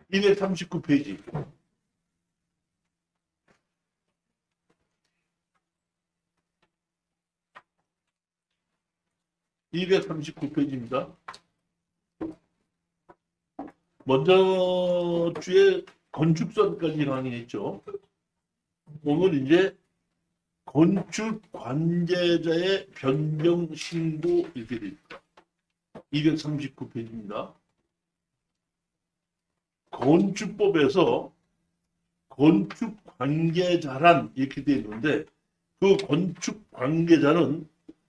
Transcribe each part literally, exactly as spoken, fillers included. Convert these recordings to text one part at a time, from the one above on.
이백삼십구 페이지. 이백삼십구 페이지입니다. 먼저 주에 건축선까지 강의했죠. 오늘 이제 건축 관계자의 변경 신고 이렇게 됩니다. 이백삼십구 페이지입니다. 건축법에서 건축 관계자란 이렇게 되어 있는데 그 건축 관계자는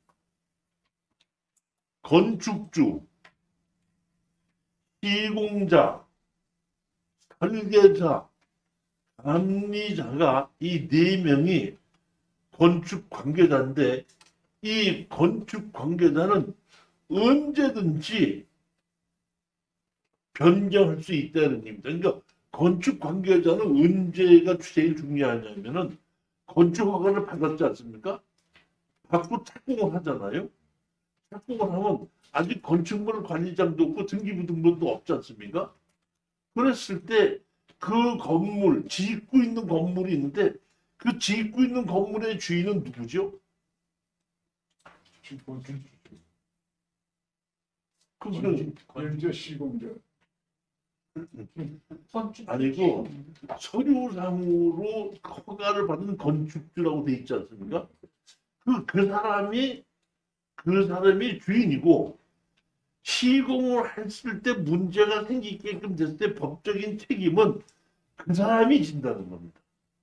건축주, 시공자, 설계자, 감리자가 이 네 명이 건축 관계자인데 이 건축 관계자는 언제든지 변경할 수 있다는 얘기입니다. 그러니까 건축 관계자는 언제가 제일 중요하냐면은 건축 허가를 받았지 않습니까? 받고 착공을 하잖아요. 착공을 하면 아직 건축물 관리장도 없고 등기부등본도 없지 않습니까? 그랬을 때 그 건물, 짓고 있는 건물이 있는데 그 짓고 있는 건물의 주인은 누구죠? 그거는 건축 시공자. 아니고 서류상으로 허가를 받은 건축주라고 돼 있지 않습니까? 그, 그 사람이 그 사람이 주인이고 시공을 했을 때 문제가 생기게끔 됐을 때 법적인 책임은 그 사람이 진다는 겁니다.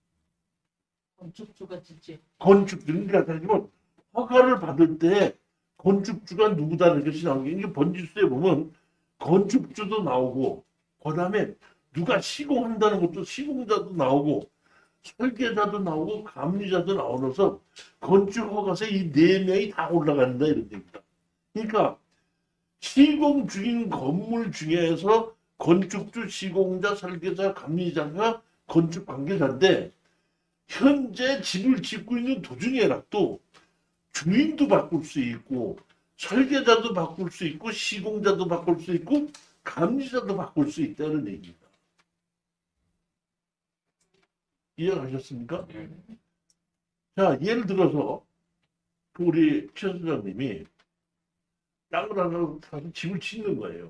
건축주가 짓지. 건축주니까 따지면 허가를 받을 때 건축주가 누구다는 것이 나오는 게 이게 번지수에 보면 건축주도 나오고 그 다음에 누가 시공한다는 것도 시공자도 나오고 설계자도 나오고 감리자도 나오면서 건축허가서에 이 네 명이 다 올라간다 이런 얘기입니다. 그러니까 시공 중인 건물 중에서 건축주, 시공자, 설계자, 감리자가 건축 관계자인데 현재 집을 짓고 있는 도중에라도 주인도 바꿀 수 있고 설계자도 바꿀 수 있고 시공자도 바꿀 수 있고 감리자도 바꿀 수 있다는 얘기입니다. 이해가셨습니까? 네. 자, 예를 들어서 그 우리 최 소장님이 땅을 하나 사서 집을 짓는 거예요.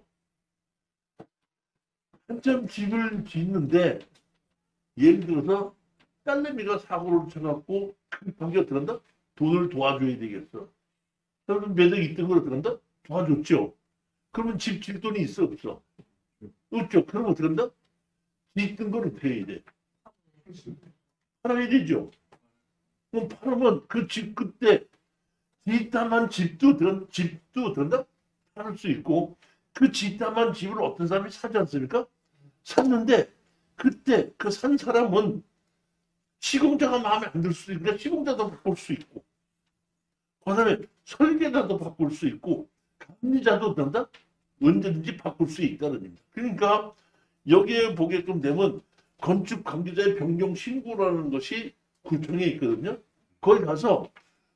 한참 집을 짓는데 예를 들어서 딸내미가 사고를 쳐갖고 급하게 어떡한다? 돈을 도와줘야 되겠어. 그러면 매덕 있던 걸 어떡한다? 도와줬죠. 그러면 집 질 돈이 있어 없어? 없죠. 그럼 어떡한다? 짓던 걸 어떻게 해야 돼? 팔아야 되죠. 그럼 팔으면 그 집 그때 짓다만 집도 든 집도 든다 팔을 수 있고 그 짓다만 집을 어떤 사람이 사지 않습니까? 샀는데 그때 그 산 사람은 시공자가 마음에 안 들 수도 있으니까 시공자도 바꿀 수 있고 그다음에 설계자도 바꿀 수 있고 감리자도 된다 언제든지 바꿀 수 있다는 얘기입니다. 그러니까 여기에 보게끔 되면 건축 관계자의 변경 신고라는 것이 구청에 있거든요. 거기 가서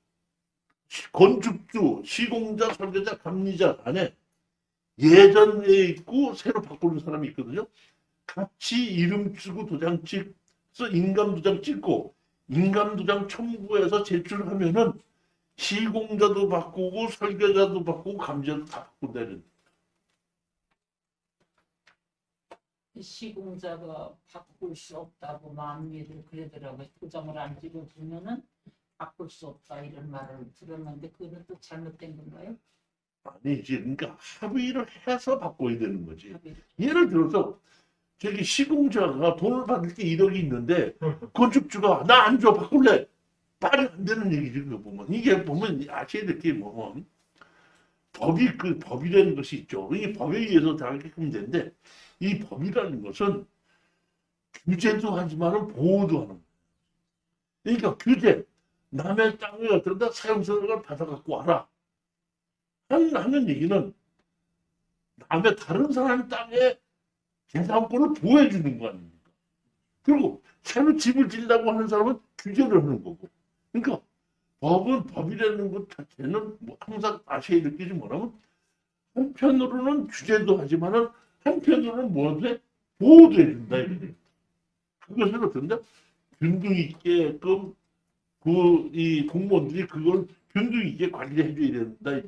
건축주, 시공자, 설계자, 감리자 안에 예전에 있고 새로 바꾸는 사람이 있거든요. 같이 이름 쓰고 도장 찍어서 인감도장 찍고 인감도장 첨부해서 제출하면은 시공자도 바꾸고 설계자도 바꾸고 감리자도 다 바꾼다는. 시공자가 바꿀 수 없다고 많이들 그러더라고요. 도장을 안 찍어주면은 바꿀 수 없다 이런 말을 들었는데 그거는 또 잘못된 건가요? 아니지. 그러니까 합의를 해서 바꿔야 되는 거지. 합의를. 예를 들어서 저기 시공자가 돈을 받을 게 일억이 있는데 건축주가 나 안 줘 바꿀래. 말이 안 되는 얘기지. 그거 보면 이게 보면 아셔야 될 게 보면 법이 그 법이라는 것이 있죠. 이 법에 의해서 다 하게끔 되는데 이 법이라는 것은 규제도 하지만은 보호도 하는 거예요. 그러니까 규제 남의 땅에 어떤다 사용서를 받아 갖고 와라 하는 얘기는 남의 다른 사람 땅에 재산권을 보호해 주는 거 아닙니까? 그리고 새로 집을 지으려고 하는 사람은 규제를 하는 거고. 그러니까 법은 법이라는 것 자체는 뭐 항상 아셔야 될 게 뭐냐면 한편으로는 규제도 하지만은 한편으로는 뭐하도 해? 보호돼야 된다. 이거죠. 그것을 어떤다? 균등 있게끔 그 이 공무원들이 그걸 균등 있게 관리해 줘야 된다.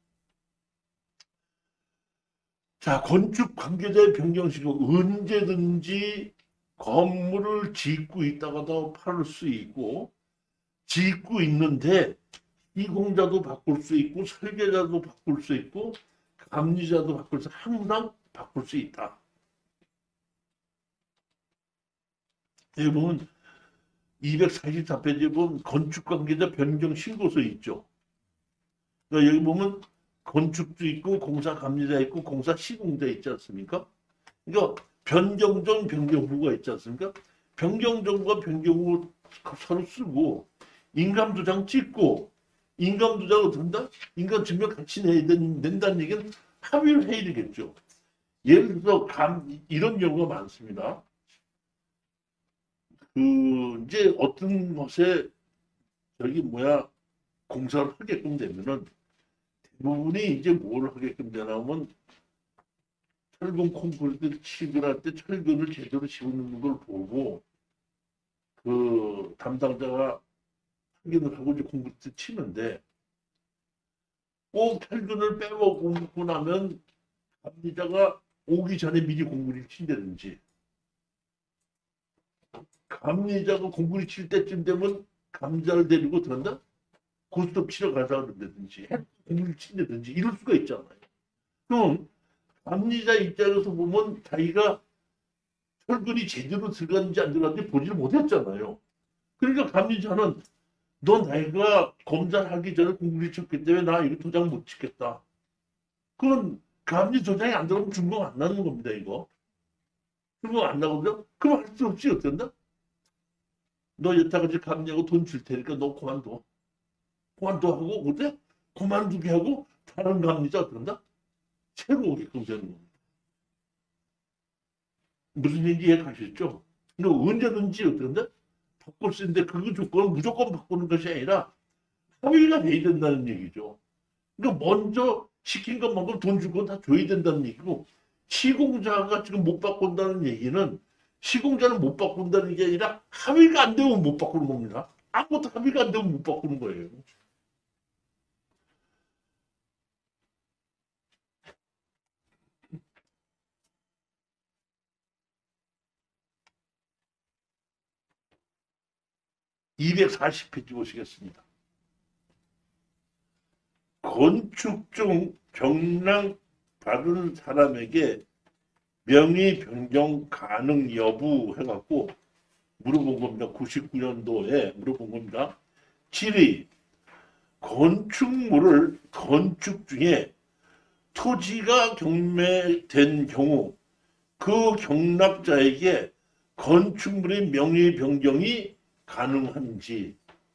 자, 건축 관계자의 변경식은 언제든지 건물을 짓고 있다가도 팔을 수 있고, 짓고 있는데 시공자도 바꿀 수 있고, 설계자도 바꿀 수 있고, 감리자도 바꿀 수, 항상 바꿀 수 있다. 여기 보면 이백사십사 페이지에 보면 건축관계자 변경 신고서 있죠. 그러니까 여기 보면 건축주 있고 공사 감리자 있고 공사 시공자 있지 않습니까? 그러니까 변경전 변경후가 있지 않습니까? 변경전과 변경후 서로 쓰고 인감도장 찍고 인감도장을 든다? 인감증명 같이 내야 된다는 얘기는 합의를 해야 되겠죠. 예를 들어서 감, 이런 경우가 많습니다. 그 이제 어떤 것에 저기 뭐야 공사를 하게끔 되면은 대부분이 이제 뭘 하게끔 되냐면 철근 콘크리트 칩을 할 때 철근을 제대로 집어넣는 걸 보고 그 담당자가 확인을 하고 이제 콘크리트 치는데 꼭 철근을 빼먹고 나면 감리자가 오기 전에 미리 콘크리트 친다든지 감리자가 공구리 칠 때쯤 되면 감자를 데리고 들어간다? 고스톱 치러 가자 그런다든지 공구리 친다든지 이럴 수가 있잖아요. 그럼 감리자 입장에서 보면 자기가 철근이 제대로 들어갔는지 안 들어갔는지 보지를 못했잖아요. 그러니까 감리자는 넌 자기가 검사를 하기 전에 공구리 쳤기 때문에 나 이거 도장 못 찍겠다. 그럼 감리 도장이 안 들어가면 준공 안 나는 겁니다. 이거. 준공 안 나거든요. 그럼 할 수 없이 어쩐다? 너 여태까지 감리하고 돈 줄 테니까 너 그만둬. 그만둬 하고 그때 그만두게 하고 다른 감리자 어떤다? 새로 오게끔 되는 겁니다. 무슨 얘기 이해가시죠? 그러니까 언제든지 어떤다? 바꿀 수 있는데 그 조건은 무조건 바꾸는 것이 아니라 합의가 돼야 된다는 얘기죠. 그러니까 먼저 시킨 것만큼 돈 줄 건 다 줘야 된다는 얘기고 시공자가 지금 못 바꾼다는 얘기는 시공자는 못 바꾼다는 게 아니라 합의가 안 되면 못 바꾸는 겁니다. 아무것도 합의가 안 되면 못 바꾸는 거예요. 이백사십 페이지 보시겠습니다. 건축 중 경락 받은 사람에게 명의 변경 가능 여부 해갖고 물어본 겁니다. 구십구 년도에 물어본 겁니다. 칠 위 건축물을 건축 중에 토지가 경매된 경우 그 경락자에게 건축물의 명의 변경이 가능한지.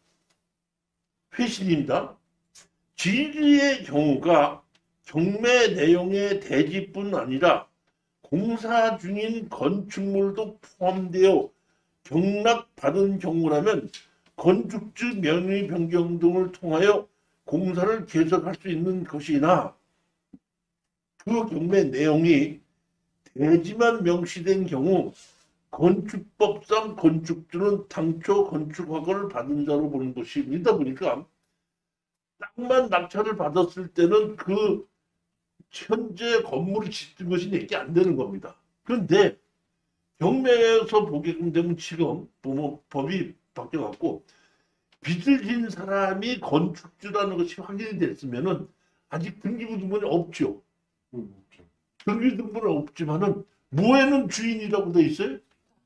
회신입니다. 지리의 경우가 경매 내용의 대지뿐 아니라 공사 중인 건축물도 포함되어 경락받은 경우라면 건축주 명의 변경 등을 통하여 공사를 계속할 수 있는 것이나 그 경매 내용이 대지만 명시된 경우 건축법상 건축주는 당초 건축허가를 받은 자로 보는 것입니다. 보니까 땅만 낙찰을 받았을 때는 그 현재 건물을 짓는 것이 내게 안 되는 겁니다. 그런데 경매에서 보게끔 되면 지금 법이 바뀌어갖고 빚을 진 사람이 건축주라는 것이 확인이 됐으면은 아직 등기부등본이 없죠. 등기부등본은 없지만은 뭐에는 주인이라고 돼 있어요?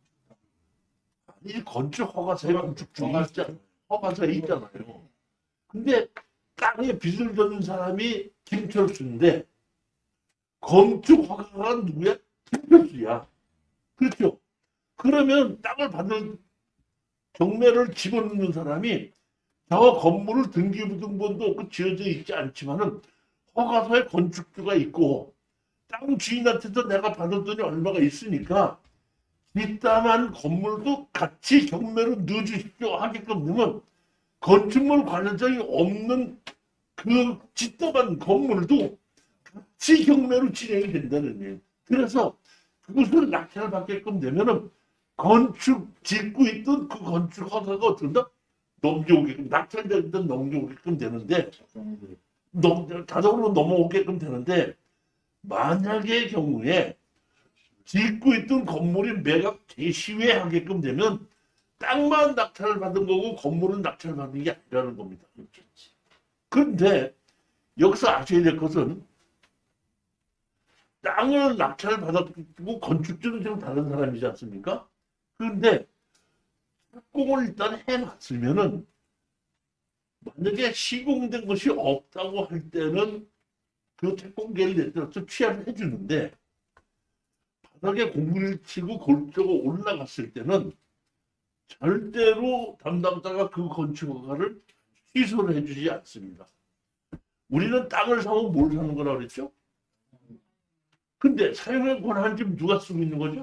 이 건축 허가서에 건축주가 있잖아요. 허가서에 있잖아요. 근데 땅에 빚을 졌는 사람이 김철수인데 건축 허가가 누구야? 김철수야. 그렇죠. 그러면 땅을 받는 경매를 집어넣는 사람이 저 건물을 등기부등본도 없고 지어져 있지 않지만은 허가서에 건축주가 있고 땅 주인한테도 내가 받은 돈이 얼마가 있으니까 뒷담한 건물도 같이 경매로 넣어주십시오 하게끔 되면 건축물 관련장이 없는 그 뒷담한 건물도 같이 경매로 진행이 된다는 얘기예요. 그래서 그것을 낙찰을 받게끔 되면은 건축 짓고 있던 그 건축 허가가 어떻게 된다? 넘겨오게끔 낙찰되던 넘겨오게끔 되는데 넘, 자동으로 넘어오게끔 되는데 만약의 경우에 짓고 있던 건물이 매각 재시외하게끔 되면 땅만 낙찰을 받은 거고 건물은 낙찰을 받은 게 아니라는 겁니다. 그런데 여기서 아셔야 될 것은 땅을 낙찰을 받았고 건축주는 좀 다른 사람이지 않습니까? 그런데 착공을 일단 해놨으면은 만약에 시공된 것이 없다고 할 때는 그 착공계를 내들어서 취하를 해주는데 바닥에 공구리를 치고 골조가 올라갔을 때는 절대로 담당자가 그 건축 허가를 취소를 해주지 않습니다. 우리는 땅을 사면 뭘 사는 거라 그랬죠? 근데 사용의 권한은 지금 누가 쓰고 있는 거죠?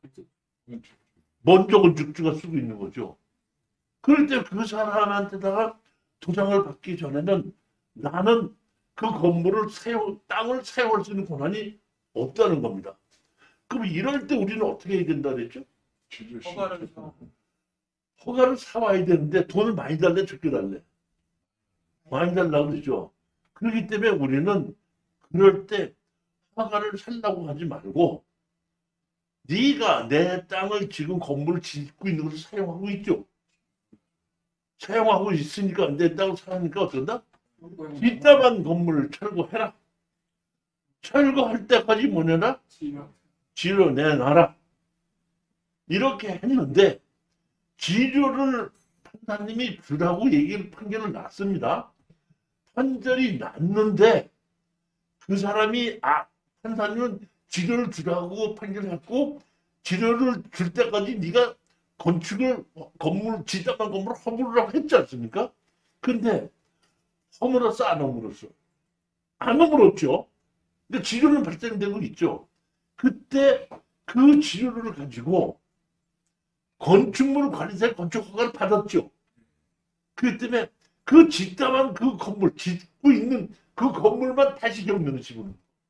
먼저 건축주가 쓰고 있는 거죠. 그럴 때 그 사람한테다가 도장을 받기 전에는 나는 그 건물을 세워, 땅을 사용할 수 있는 권한이 없다는 겁니다. 그럼 이럴 때 우리는 어떻게 해야 된다 그랬죠? 허가를 사. 허가를 사와야 되는데 돈을 많이 달래, 적게 달래? 많이 달라고 그러죠. 그렇기 때문에 우리는 그럴 때 허가를 살라고 하지 말고 네가 내 땅을 지금 건물을 짓고 있는 것을 사용하고 있죠. 사용하고 있으니까 내 땅을 사용하니까 어떤다? 뒷담한 건물을 철거해라. 철거할 때까지 뭐냐라? 지료 내놔라. 이렇게 했는데 지료를 판사님이 주라고 얘기를 판결을 났습니다. 판결이 났는데 그 사람이 아 판사님은 지료를 주라고 판결을 했고 지료를 줄 때까지 네가 건축을 건물 지담한 건물을 허물으라고 했지 않습니까? 근데 허물었어 안 허물었어? 안 허물었죠. 근데 지료는 발생되고 있죠. 그때 그 지료를 가지고 건축물 관리사의 건축 허가를 받았죠. 그렇기 때문에 그 짓담한 그 건물 짓고 있는 그 건물만 다시 경매를 지금.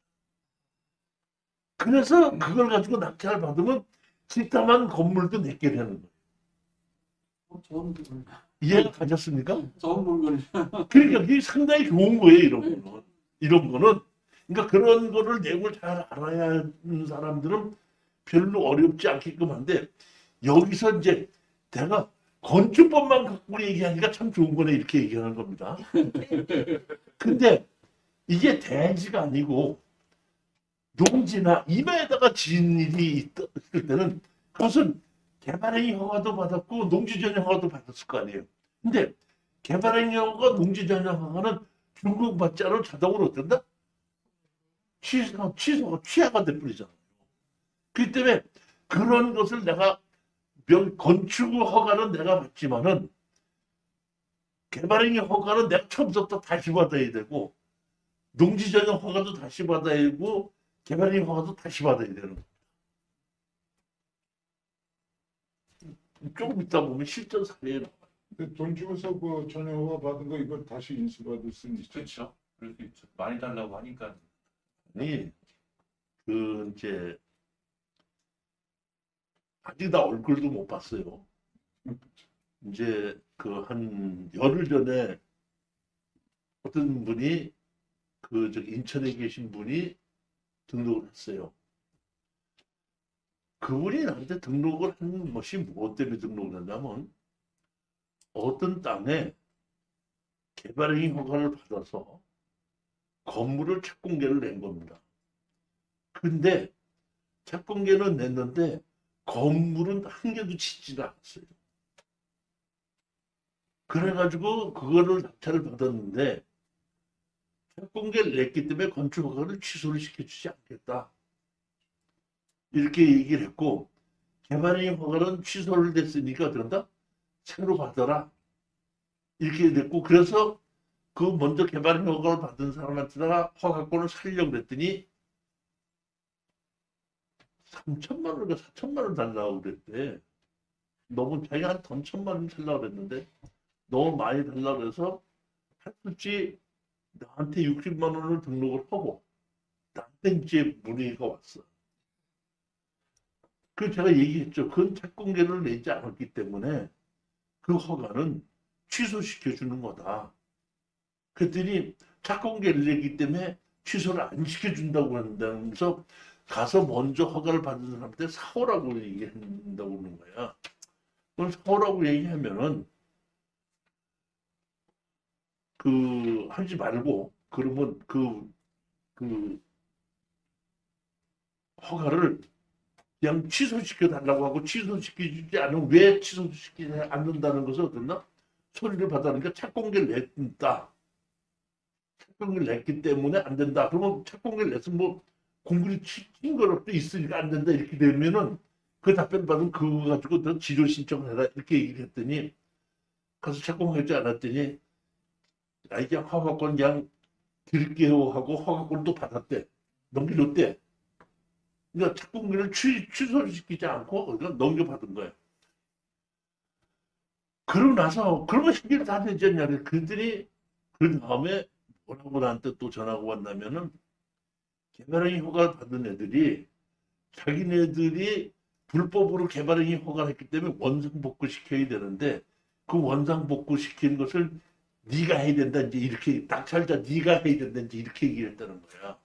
그래서 그걸 가지고 낙찰을 받으면 짓담한 건물도 내게 되는 거예요. 좋은 물건. 이해가 가셨습니까? 좋은 물건이. 그러니까 이게 상당히 좋은 거예요, 이런 거는. 이런 거는. 그러니까 그런 거를 내용을 잘 알아야 하는 사람들은 별로 어렵지 않게끔 한데, 여기서 이제 내가 건축법만 갖고 얘기하니까 참 좋은 거네, 이렇게 얘기하는 겁니다. 근데 이게 대지가 아니고, 농지나 임에다가 지은 일이 있을 때는 그것은 개발행위 허가도 받았고 농지전용 허가도 받았을 거 아니에요. 근데 개발행위 허가, 농지전용 허가는 중국받지 않으면 자동으로 어떤다? 취소, 취소가 취하가 돼버리잖아요. 그렇기 때문에 그런 것을 내가 명, 건축 허가는 내가 받지만은 개발행위 허가는 내가 처음부터 다시 받아야 되고 농지전용 허가도 다시 받아야 되고 개발행위 허가도 다시 받아야 되는 거예요. 조금 있다 보면 실전 사례에 근데 돈 주고서 그 전용허가 받은 거 이걸 다시 인수받을 수는 있죠. 그렇죠. 그럴 수 있죠. 많이 달라고 하니까. 아니 그 이제 아직 나 얼굴도 못 봤어요. 이제 그 한 열흘 전에 어떤 분이 그 저 인천에 계신 분이 등록을 했어요. 그분이 나한테 등록을 한 것이 무엇 때문에 등록을 했냐면 어떤 땅에 개발행위 허가를 받아서 건물을 착공계를 낸 겁니다. 근데 착공계는 냈는데 건물은 한 개도 짓지를 않았어요. 그래가지고 그거를 낙찰을 받았는데 착공계를 냈기 때문에 건축 허가를 취소를 시켜주지 않겠다. 이렇게 얘기를 했고 개발행위 허가는 취소를 됐으니까 그런다 새로 받아라 이렇게 됐고 그래서 그 먼저 개발행위 허가를 받은 사람한테다가 허가권을 살려고 그랬더니 삼천만 원인가 사천만 원 달라고 그랬대. 너무 자기가 한 삼천만 원 살라고 그랬는데 너무 많이 달라고 그래서 할수지 나한테 육십만 원을 등록을 하고 나한테 이제 문의가 왔어. 그 제가 얘기했죠. 그건 착공계를 내지 않았기 때문에 그 허가는 취소시켜 주는 거다. 그랬더니 착공계를 내기 때문에 취소를 안 시켜준다고 한다면서 가서 먼저 허가를 받은 사람한테 사오라고 얘기한다고 그러는 거야. 그럼 사오라고 얘기하면은 그 하지 말고 그러면 그, 그 허가를 그냥 취소시켜 달라고 하고 취소시키지 않으면 왜 취소시키지 않는다는 것을 어떻나 소리를 받아니까 착공계를 냈다. 착공계를 냈기 때문에 안 된다. 그러면 착공계를 냈으면 뭐 공구리 친 거라도 있으니까 안 된다 이렇게 되면은 그 답변 받으면 그거 가지고 너 지조 신청을 해라 이렇게 얘기를 했더니 가서 착공하지 않았더니 아 이게 허가권 그냥 드릴게요 하고 허가권도 받았대. 넘겨줬대. 그러니까 착공기를 취, 취소시키지 않고 그냥 넘겨받은 거예요. 그러고 나서 그러면 해결 다 되지 않냐. 그랬더니 그 다음에 뭐라고 나한테 또 전화가 왔냐면은 개발행위 허가를 받은 애들이 자기네들이 불법으로 개발행위 허가를 했기 때문에 원상복구 시켜야 되는데 그 원상복구 시키는 것을 네가 해야 된다 이제 이렇게 낙찰자 네가 해야 된다 이제 이렇게 얘기를 했다는 거야.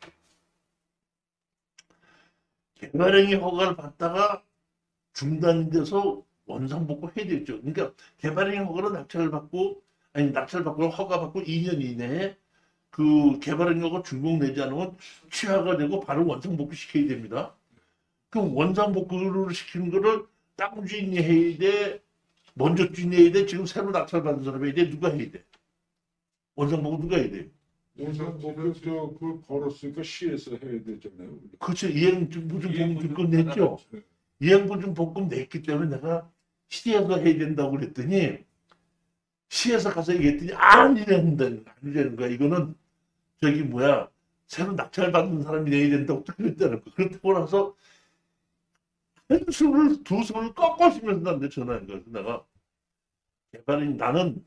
개발행위 허가를 받다가 중단돼서 원상복구 해야 되죠. 그러니까 개발행위 허가를 낙찰을 받고 아니 낙찰 받고 허가 받고 이 년 이내에 그 개발행위 허가 준공 내지 않으면 취하가 되고 바로 원상복구 시켜야 됩니다. 그 원상복구를 시키는 거를 땅 주인이 해야 돼, 먼저 주인이 해야 돼, 지금 새로 낙찰 받은 사람이 해야 돼, 누가 해야 돼? 원상복구 누가 해야 돼? 원상복구 저 그걸 걸었으니까 시에서 해야 되잖아요. 그렇죠. 이행보증보험금 냈죠. 이행보증보험금 냈기 때문에 내가 시에서 해야 된다고 그랬더니 시에서 가서 얘기했더니 아니라는 아니라는 거야. 이거는 저기 뭐야 새로 낙찰 받는 사람이 내야 된다고 그랬다는 거. 그렇다고 나서 한 숨을 두 숨을 꺾어주면서 나한테 전화한 거야. 내가 개발인 나는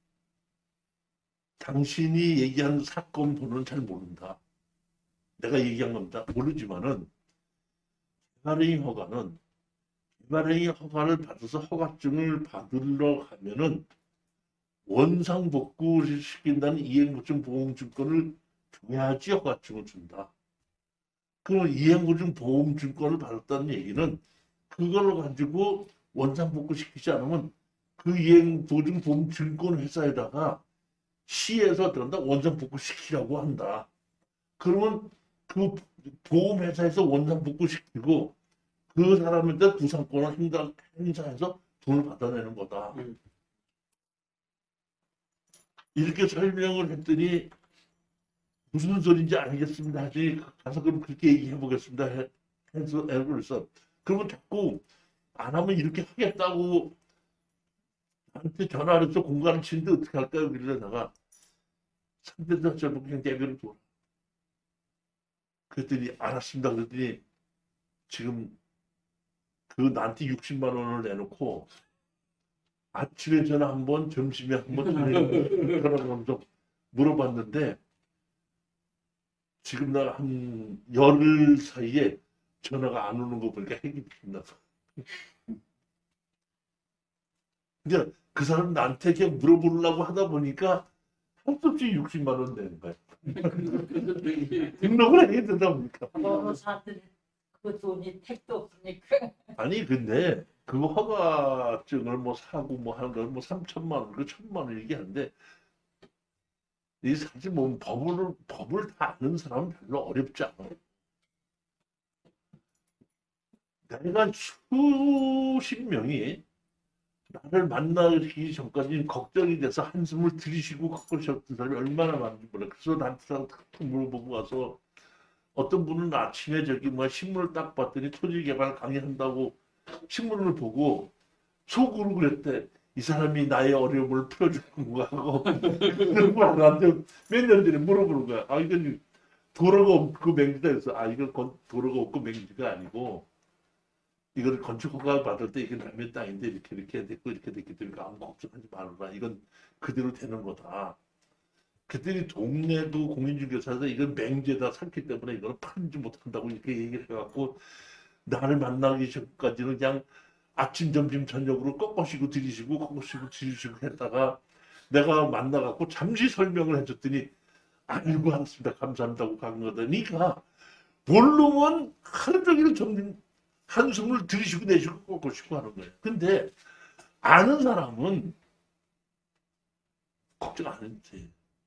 당신이 얘기한 사건 번호는 잘 모른다. 내가 얘기한 겁니다. 모르지만은 개발행위 허가는 개발행위 허가를 받아서 허가증을 받으러 가면은 원상복구를 시킨다는 이행보증보험증권을 줘야지 허가증을 준다. 그럼 이행보증보험증권을 받았다는 얘기는 그걸 가지고 원상복구 시키지 않으면 그 이행보증보험증권 회사에다가 시에서 들어간다 원상복구 시키라고 한다. 그러면 그 보험회사에서 원상복구 시키고 그 사람한테 구상권을 행사, 행사해서 돈을 받아내는 거다. 음. 이렇게 설명을 했더니 무슨 소리인지 알겠습니다. 하지 가서 그럼 그렇게 얘기해 보겠습니다. 해서 그래서 그러면 자꾸 안 하면 이렇게 하겠다고 나한테 전화를 해서 공간을 치는데 어떻게 할까요? 그러다가 상대자 저보고 그냥 대변을 둬라. 그랬더니 알았습니다. 그랬더니 지금 그 나한테 육십만 원을 내놓고 아침에 전화 한 번, 점심에 한 번 전화하면서 물어봤는데 지금 나 한 열흘 사이에 전화가 안 오는 거 보니까 핵이 끝나서. 근데 그 사람 나한테 그냥 물어보려고 하다 보니까 할 수 없이 육십만 원 내는 거야. 등록을 해야 되다 보니까. 변호사들이 그 돈이 택도 없으니까. 아니 근데 그거 허가증을 뭐 사고 뭐 하는 거뭐 삼천만 원, 그 천만 원 얘기하는데 이 사실 뭐 법을 법을 다 아는 사람은 별로 어렵지 않아. 내가 수십 명이 나를 만나기 전까지 걱정이 돼서 한숨을 들이쉬고 걱정하셨던 사람이 얼마나 많은지 몰라. 그래서 나한테 탁 물어보고 와서 어떤 분은 아침에 저기 뭐 신문을 딱 봤더니 토지개발 강의한다고 신문을 보고 속으로 그랬대. 이 사람이 나의 어려움을 풀어주는 거 하고 그런 걸 나한테 몇 년 전에 물어보는 거야. 아 이건 도로가 없고 맹지다 해서 아 이건 도로가 없고 맹지가 아니고 이걸 건축 허가 받을 때 이게 남의 땅인데 이렇게 이렇게 됐고 이렇게 됐기 때문에 아무 걱정하지 말아라. 이건 그대로 되는 거다. 그랬더니 동네도 공인중개사에서 이건 맹지에다 샀기 때문에 이거는 팔지 못한다고 이렇게 얘기를 해갖고 나를 만나기 전까지는 그냥 아침, 점심, 저녁으로 꺾으시고 들이시고 꺾으시고 들이시고 했다가 내가 만나갖고 잠시 설명을 해줬더니 아이고 알았습니다. 감사합니다. 간 거더니가 모르면 하루 종일 좀 한숨을 들이쉬고 내쉬고 꺾으시고 하는 거예요. 근데 아는 사람은 걱정 안 해도 돼.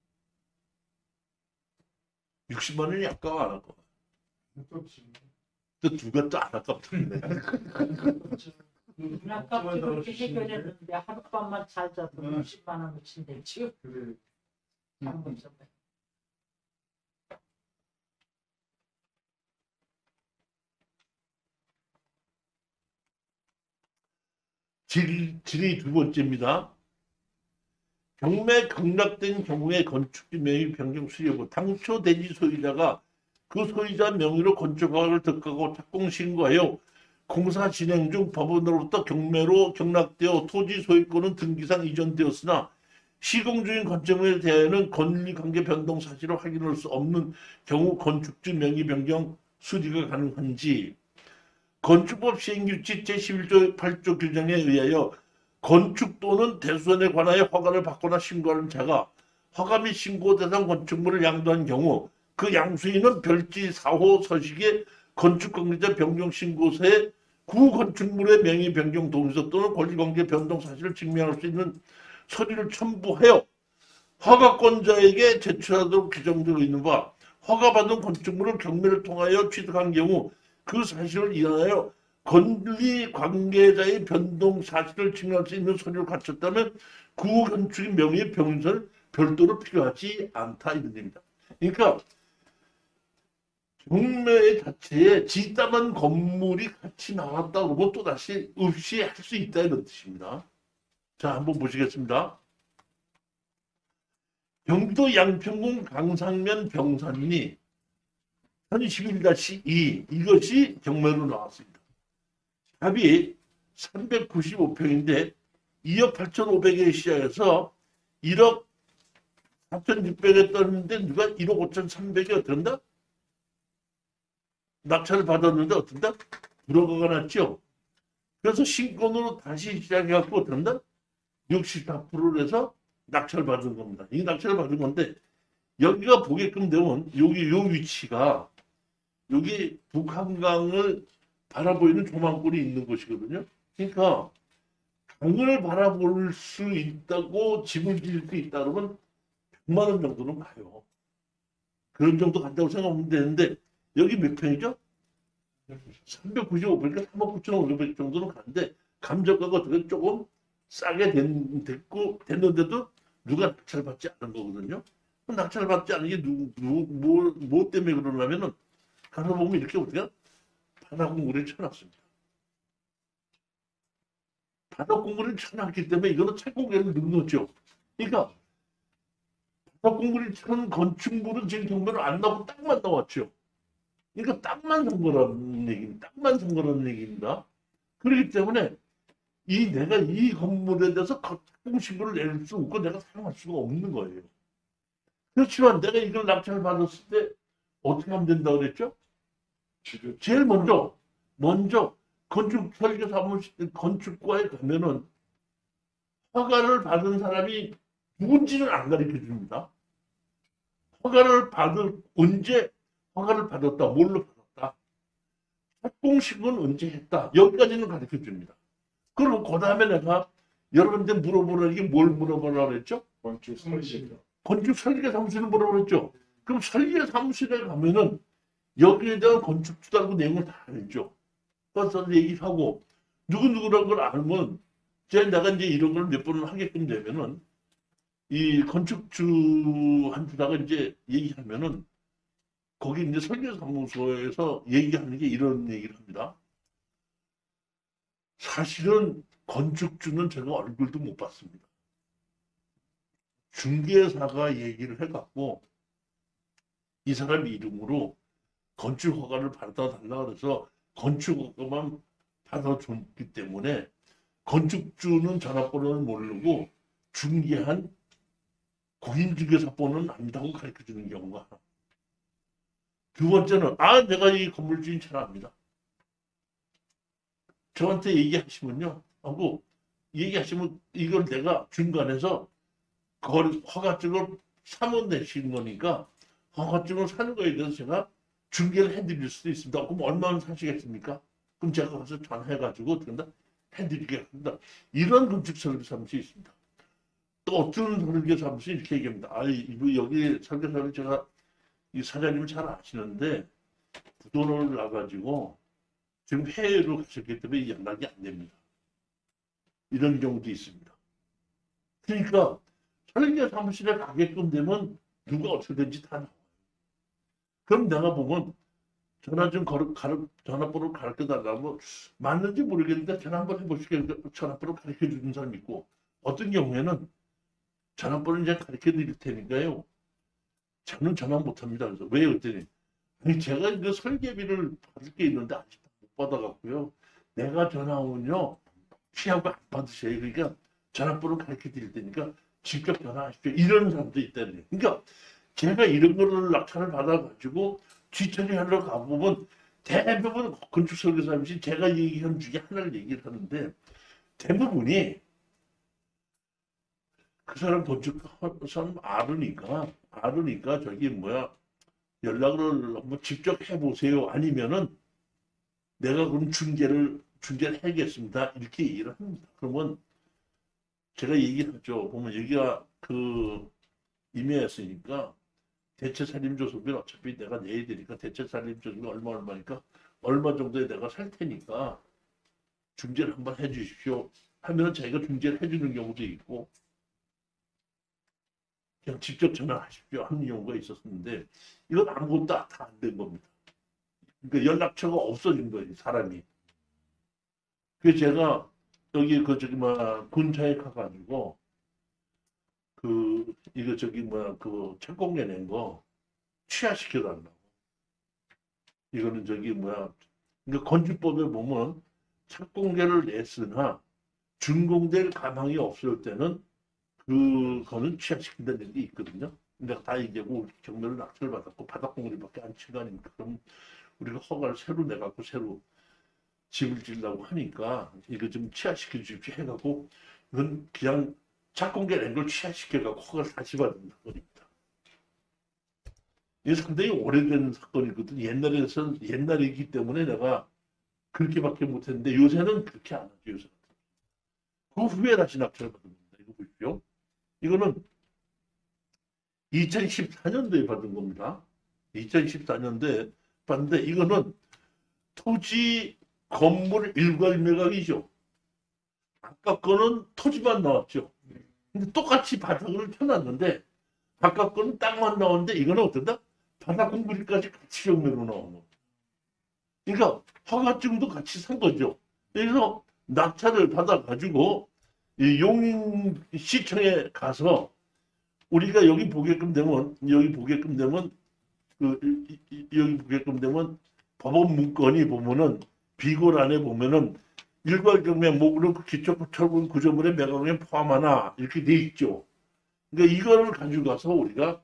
육십만 원이 아까워 안 아까워? 또 누가 또 안 아깝던데. 아깝지 그렇게 해결했는데 하룻밤만 잘 자도 육십만 원 친댔지. 그래. 한번 좀 해. 질, 질의 두 번째입니다. 경매 경락된 경우에 건축주 명의 변경 수여부 당초 대지 소유자가 그 소유자 명의로 건축허가를 득하고 착공 신고하여 공사 진행 중 법원으로부터 경매로 경락되어 토지 소유권은 등기상 이전되었으나 시공 중인 건축물에 대하여는 권리관계 변동 사실을 확인할 수 없는 경우 건축주 명의 변경 수리가 가능한지 건축법 시행규칙 제십일 조 팔 조 규정에 의하여 건축 또는 대수선에 관하여 허가를 받거나 신고하는 자가 허가 및 신고 대상 건축물을 양도한 경우 그 양수인은 별지 사 호 서식의 건축관계자 변경 신고서에 구 건축물의 명의 변경 동의서 또는 권리관계 변동 사실을 증명할 수 있는 서류를 첨부하여 허가권자에게 제출하도록 규정되어 있는 바 허가받은 건축물을 경매를 통하여 취득한 경우 그 사실을 인하여 권리 관계자의 변동 사실을 증명할 수 있는 서류를 갖췄다면 구 건축의 명의 변경서는 별도로 필요하지 않다 이런 겁니다. 그러니까 경매 자체에 지담한 건물이 같이 나왔다 그러면 또다시 없이 할 수 있다 이런 뜻입니다. 자, 한번 보시겠습니다. 경기도 양평군 강상면 병산리 천이십일 이 이것이 경매로 나왔습니다. 합이 삼백구십오 평인데 이억 팔천오백에 시작해서 일억 사천육백에 떴는데 누가 일억 오천삼백에 어떤다? 낙찰을 받았는데 어떤다? 불허가가 났죠. 그래서 신권으로 다시 시작해갖고 어떤다? 육십사 퍼센트를 해서 낙찰을 받은 겁니다. 이 낙찰을 받은 건데 여기가 보게끔 되면 여기 요 위치가 여기 북한강을 바라보이는 조망골이 있는 곳이거든요. 그러니까 강을 바라볼 수 있다고 집을 지을 수 있다 그러면 백만 원 정도는 가요. 그런 정도 간다고 생각하면 되는데 여기 몇 평이죠? 삼백구십오 평이니까 삼억 구천오백 정도는 가는데 감정가가 어떻게 조금 싸게 된, 됐고 됐는데도 누가 낙찰 받지 않은 거거든요. 낙찰 받지 않은 게 누, 누, 뭐, 뭐 때문에 그러냐면은 가서 보면 이렇게 어떻게 바닥공구를 쳐놨습니다. 바닥공구를 쳐놨기 때문에 이거는 착공계를 넣었죠. 그러니까 바닥공구를 천 건축물은 지금 경매로 안 나오고 땅만 나왔죠. 그러니까 땅만 산 거라는 얘기입니다. 땅만 산 거라는 얘기입니다. 그렇기 때문에 이 내가 이 건물에 대해서 착공 신고를 낼 수 없고 내가 사용할 수가 없는 거예요. 그렇지만 내가 이걸 낙찰을 받았을 때 어떻게 하면 된다고 그랬죠? 제일 먼저 먼저 건축 설계 사무실 건축과에 가면은 허가를 받은 사람이 누군지는 안 가르쳐 줍니다. 허가를 받을 언제 허가를 받았다, 뭘로 받았다, 착공식은 언제 했다, 여기까지는 가르쳐 줍니다. 그리고 그 다음에 내가 여러분한테 물어보라는 게 뭘 물어보라고 그랬죠? 건축 설계. 건축 설계 사무실을 뭐라고 그랬죠? 그럼 설계 사무실에 가면은 여기에 대한 건축주라고 내용을 다 알죠. 그래서 얘기를 하고 누구누구라는 걸 알면 이제 내가 이제 이런 걸 몇 번을 하게끔 되면은 이 건축주한테다가 이제 얘기하면은 거기 이제 설계사무소에서 얘기하는 게 이런 얘기를 합니다. 사실은 건축주는 제가 얼굴도 못 봤습니다. 중개사가 얘기를 해갖고 이 사람 이름으로 건축허가를 받아달라 그래서 건축허가만 받아줬기 때문에 건축주는 전화번호를 모르고 중개한 공인중개사번호는 안다고 가르쳐주는 경우가 하나. 두 번째는 아 내가 이 건물주인 잘 압니다. 저한테 얘기하시면요. 하고 얘기하시면 이걸 내가 중간에서 거리, 허가증을 사면 내시는 거니까 허가증을 사는 거에 대해서 제가 중개를 해드릴 수도 있습니다. 그럼 얼마나 사시겠습니까? 그럼 제가 가서 전화해가지고 어떻게 해드리겠습니다. 이런 건축 설계 사무실이 있습니다. 또 어떤 설계 사무실이 이렇게 얘기합니다. 아, 이거 여기 설계사를 제가 이 사장님 잘 아시는데 부도를 나가지고 지금 해외로 가셨기 때문에 연락이 안 됩니다. 이런 경우도 있습니다. 그러니까 설계 사무실에 가게끔 되면 누가 어떻게든지 다 나와요. 그럼 내가 보면 전화 좀 걸어, 가르, 전화번호 가르쳐 달라고 맞는지 모르겠는데 전화 한번 해보시겠어요? 전화번호 가르쳐 주는 사람이 있고 어떤 경우에는 전화번호 이제 가르쳐 드릴 테니까요. 저는 전화 못 합니다. 그래서 왜 그랬더니 아니 제가 그 설계비를 받을 게 있는데 아직도 못 받아갖고요. 내가 전화 오면요 피하고 안 받으셔요. 그러니까 전화번호 가르쳐 드릴 테니까 직접 전화하십시오. 이런 사람도 있다는. 그러니까 제가 이런 거를 낙찰을 받아가지고 뒤처리하러 가보면 대부분 건축설계사님이 제가 얘기한 중에 하나를 얘기를 하는데 대부분이 그 사람 건축 사람 알으니까 알으니까 저기 뭐야 연락을 한번 직접 해보세요. 아니면은 내가 그럼 중개를 중개를 해야겠습니다. 이렇게 얘기를 합니다. 그러면 제가 얘기를 하죠. 보면 여기가 그 임야였으니까 대체 살림조소비는 어차피 내가 내야 되니까 대체 살림조소비 얼마 얼마니까 얼마 정도에 내가 살 테니까 중개를 한번 해주십시오. 하면 자기가 중개를 해주는 경우도 있고 그냥 직접 전화하십시오 하는 경우가 있었는데 이건 아무것도 다 안 된 겁니다. 그러니까 연락처가 없어진 거예요 사람이. 그래서 제가 여기 그 저기 뭐 군차에 가가지고 그 이거 저기 뭐야 그 착공해 낸 거 취하시켜 달라고. 이거는 저기 뭐야 그러니까 건축법에 보면 착공계를 냈으나 준공될 가망이 없을 때는 그거는 취하시킨다는 게 있거든요. 내가 다 얘기하고 경매를 낙찰을 받았고 바닥공리밖에 안 친 거 아닙니까? 그럼 우리가 허가를 새로 내갖고 새로 집을 지으려고 하니까 이거 좀 취하시켜 주십시오 해갖고 이건 그냥 착공계 낸 걸 취하시켜갖고 허가를 다시 받은 사건입니다. 이게 상당히 오래된 사건이거든. 옛날에선 옛날이기 때문에 내가 그렇게밖에 못했는데 요새는 그렇게 안 하죠. 요새는. 그 후에 다시 낙찰을 받은 겁니다. 이거 보십시오. 이거는 이천십사 년도에 받은 겁니다. 이천십사 년도에 받는데 이거는 토지 건물 일괄 매각이죠. 아까 거는 토지만 나왔죠. 근데 똑같이 바닥을 펴놨는데 바깥 거는 땅만 나오는데 이거는 어떤다? 바닥 공부리까지 같이 경매로 나오는 거예요. 그러니까 허가증도 같이 산 거죠. 그래서 낙찰을 받아가지고 용인시청에 가서 우리가 여기 보게끔 되면 여기 보게끔 되면 그 여기 보게끔 되면 법원 문건이 보면은 비고란에 보면은 일괄 경매 목록 기초철분 구조물의 매각에 포함하나 이렇게 돼 있죠. 그러니까 이거를 가지고 가서 우리가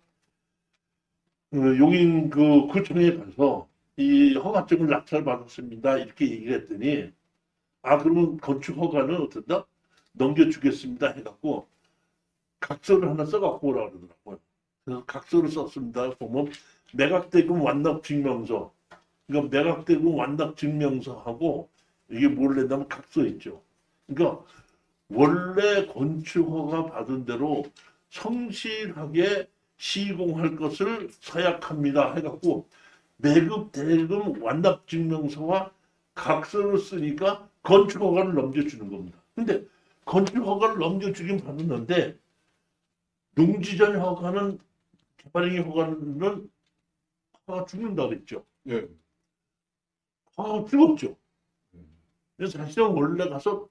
그 용인 그 구청에 가서 이 허가증을 낙찰 받았습니다 이렇게 얘기를 했더니 아 그러면 건축 허가는 어떤다 넘겨주겠습니다 해갖고 각서를 하나 써갖고 오라 그러더라고요. 그래서 각서를 썼습니다. 보면 매각대금 완납 증명서, 그러니까 매각대금 완납 증명서하고 이게 뭘 낸다면 각서 있죠. 그러니까 원래 건축허가 받은 대로 성실하게 시공할 것을 서약합니다 해갖고 매급 대금 완납 증명서와 각서를 쓰니까 건축허가를 넘겨주는 겁니다. 근데 건축허가를 넘겨주긴 받았는데 농지전 허가는 개발행위 허가는 허가가 죽는다 그랬죠. 예. 허가가 죽었죠. 그래서 사실은 원래 가서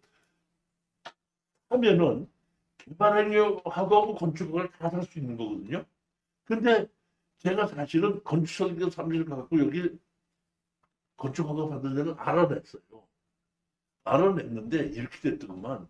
하면은 개발행위 허가하고 건축허가를 다 살 수 있는 거거든요. 근데 제가 사실은 건축설계 사무실 갖고 여기 건축허가 받은 데는 알아냈어요. 알아냈는데 이렇게 됐더구만.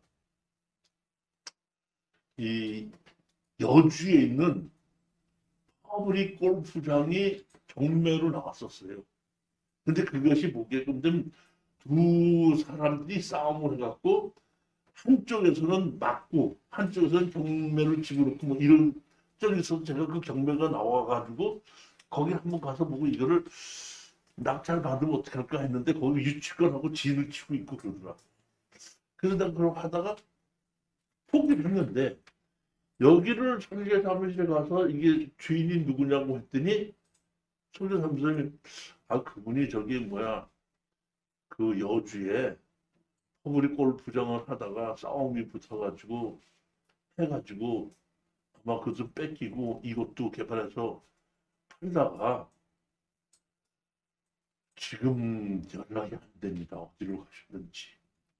이 여주에 있는 퍼블릭 골프장이 경매로 나왔었어요. 근데 그것이 보게끔 되면 두 사람들이 싸움을 해갖고 한쪽에서는 맞고 한쪽에서는 경매를 집어넣고 뭐 이런 쪽에서 제가 그 경매가 나와가지고 거기 한번 가서 보고 이거를 낙찰 받으면 어떻게 할까 했는데 거기 유치권하고 진을 치고 있고 그러더라. 그래서 내가 그걸 하다가 포기를 했는데 여기를 설계사무실에 가서 이게 주인이 누구냐고 했더니 설계사무실이 아 그분이 저기 뭐야 그 여주에 허브리 골프장을 하다가 싸움이 붙어가지고 해가지고 아마 그것을 뺏기고 이것도 개발해서 팔다가 지금 연락이 안 됩니다. 어디로 가셨는지.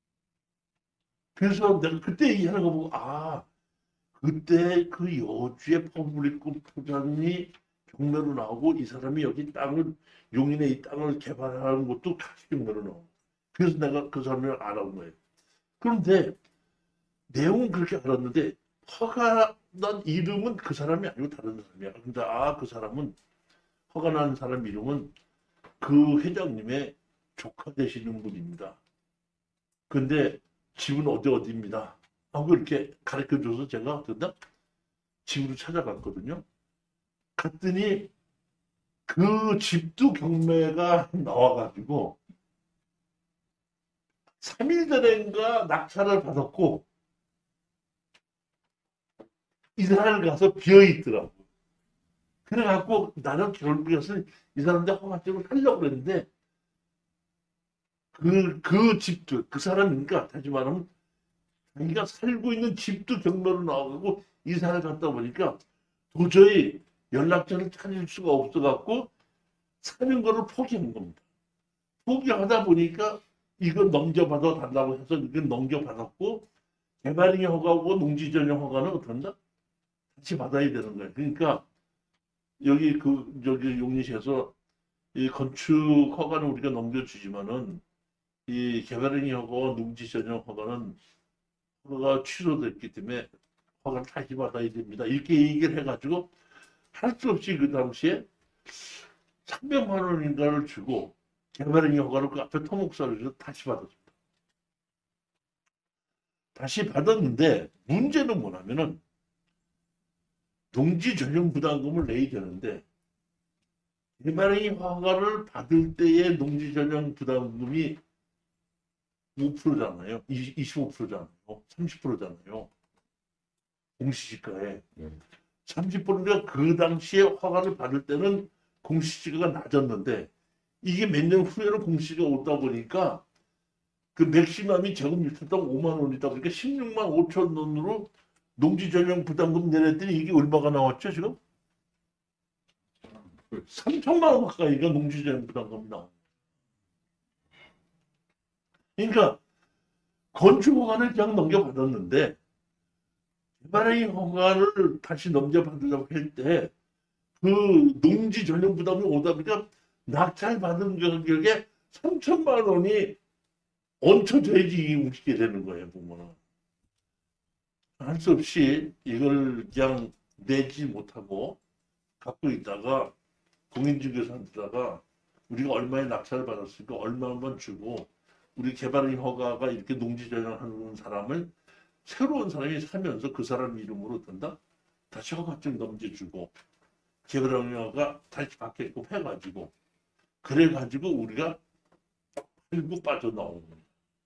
그래서 내가 그때 얘기하는 거 보고 아 그때 그 여주의 퍼블릭 골프장이 경매로 나오고 이 사람이 여기 땅을 용인에 이 땅을 개발하는 것도 같이 경매로 나오고 그래서 내가 그 사람을 알아본 거예요. 그런데 내용은 그렇게 알았는데 허가 난 이름은 그 사람이 아니고 다른 사람이야. 근데 아 그 사람은 허가 난 사람 이름은 그 회장님의 조카 되시는 분입니다. 근데 집은 어디 어디입니다. 하고 이렇게 가르쳐줘서 제가 그다 집으로 찾아갔거든요. 갔더니 그 집도 경매가 나와가지고 삼 일 전인가 낙찰을 받았고 이사를 가서 비어 있더라고. 그래갖고 나는 결국에는 이 사람들 허가증을 하려고 그랬는데 그, 그 집도 그 사람이니까 다시 말하면 자기가 살고 있는 집도 경매로 나와가고 이사를 갔다 보니까 도저히 연락처를 찾을 수가 없어갖고 사는 거를 포기한 겁니다. 포기하다 보니까 이건 넘겨받아 달라고 해서 이건 넘겨받았고 개발행위 허가하고 농지전용 허가는 어떤가? 같이 받아야 되는 거예요. 그러니까 여기 그 저기 용인시에서 이 건축 허가는 우리가 넘겨주지만은 이 개발행위 허가와 농지전용 허가는 허가가 취소됐기 때문에 허가를 다시 받아야 됩니다. 이렇게 얘기를 해가지고 할 수 없이 그 당시에 삼백만 원인가를 주고 개발행위 허가를 그 앞에 토목사를 줘서 다시 받았습니다. 다시 받았는데 문제는 뭐냐면은 농지 전용 부담금을 내야 되는데 개발행위 허가를 받을 때의 농지 전용 부담금이 오 퍼센트잖아요. 이십오 퍼센트잖아요. 삼십 퍼센트잖아요. 공시지가에. 네. 삼십 퍼센트가 그 당시에 허가를 받을 때는 공시지가가 낮았는데 이게 몇 년 후에는 공시지가가 오다 보니까 그 맥시멈이 제곱미터당 오만 원이다 보니까 십육만 오천 원으로 농지 전용 부담금 내냈더니 이게 얼마가 나왔죠 지금? 삼천만 원 가까이가 농지 전용 부담금이 나옵니다. 그러니까 건축 허가를 그냥 넘겨받았는데 개발행위 허가를 다시 넘겨받으려고 할 때 그 농지 전용 부담이 오다 보니까 낙찰 받은 가격에 삼천만 원이 얹혀져야지 이게 움직게 되는 거예요. 보면은 할 수 없이 이걸 그냥 내지 못하고 갖고 있다가 공인중개사한테다가 우리가 얼마에 낙찰을 받았으니까 얼마만 주고 우리 개발행위 허가가 이렇게 농지 전용하는 사람을 새로운 사람이 사면서 그 사람 이름으로 든다 다시 허가증 넘겨주고 개발행위 허가 다시 받게끔 해가지고 그래가지고 우리가 팔고 빠져나오는 거예요.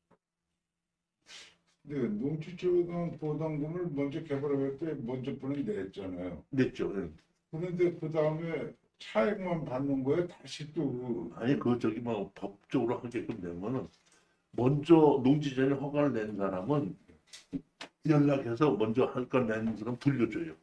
네, 농지조당 보담금을 먼저 개발할 때 먼저 분은 냈잖아요. 냈죠. 예. 그런데 그 다음에 차액만 받는 거에 다시 또 아니 그 저기 뭐 법적으로 하게끔 되면은 먼저 농지 전용 허가를 낸 사람은 연락해서 먼저 할 거 낸 사람 돌려줘요.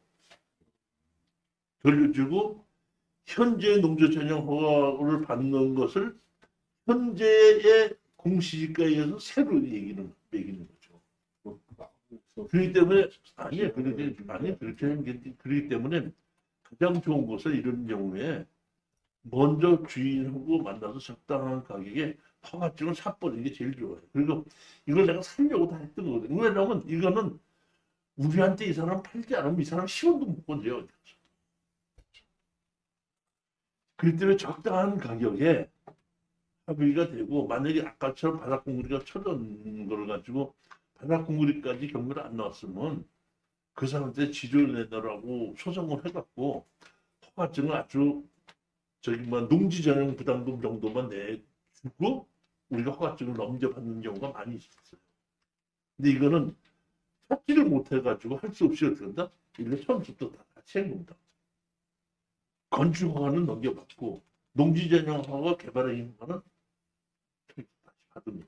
돌려주고 현재 농지 전용 허가를 받는 것을 현재의 공시지가에 의해서 새로 얘기는 매기는 거죠. 그렇기 때문에 아니 그렇게 아니 그렇게 하는 게 그렇기 때문에 가장 좋은 것은 이런 경우에 먼저 주인하고 만나서 적당한 가격에 허가증을 사버리는 게 제일 좋아요. 그리고 이걸 내가 살려고 다 했던 거거든요. 왜냐하면 이거는 우리한테 이 사람 팔지 않으면 이 사람 십 원도 못 건져요. 그렇기 때문에 적당한 가격에 합의가 되고 만약에 아까처럼 바닥공구리가 쳐진 걸 가지고 바닥공구리까지 경매를 안 나왔으면 그 사람한테 지조를 내놓으라고 소송을 해갖고 허가증을 아주 저기 뭐 농지 전용 부담금 정도만 내주고 우리가 허가증을 넘겨받는 경우가 많이 있었어요. 근데 이거는 찾지를 못해가지고 할 수 없이 어떻게 한다? 일단 처음부터 다 같이 한 겁니다. 건축 허가는 넘겨받고 농지 전용 허가 개발의 허가는 다시 받습니다.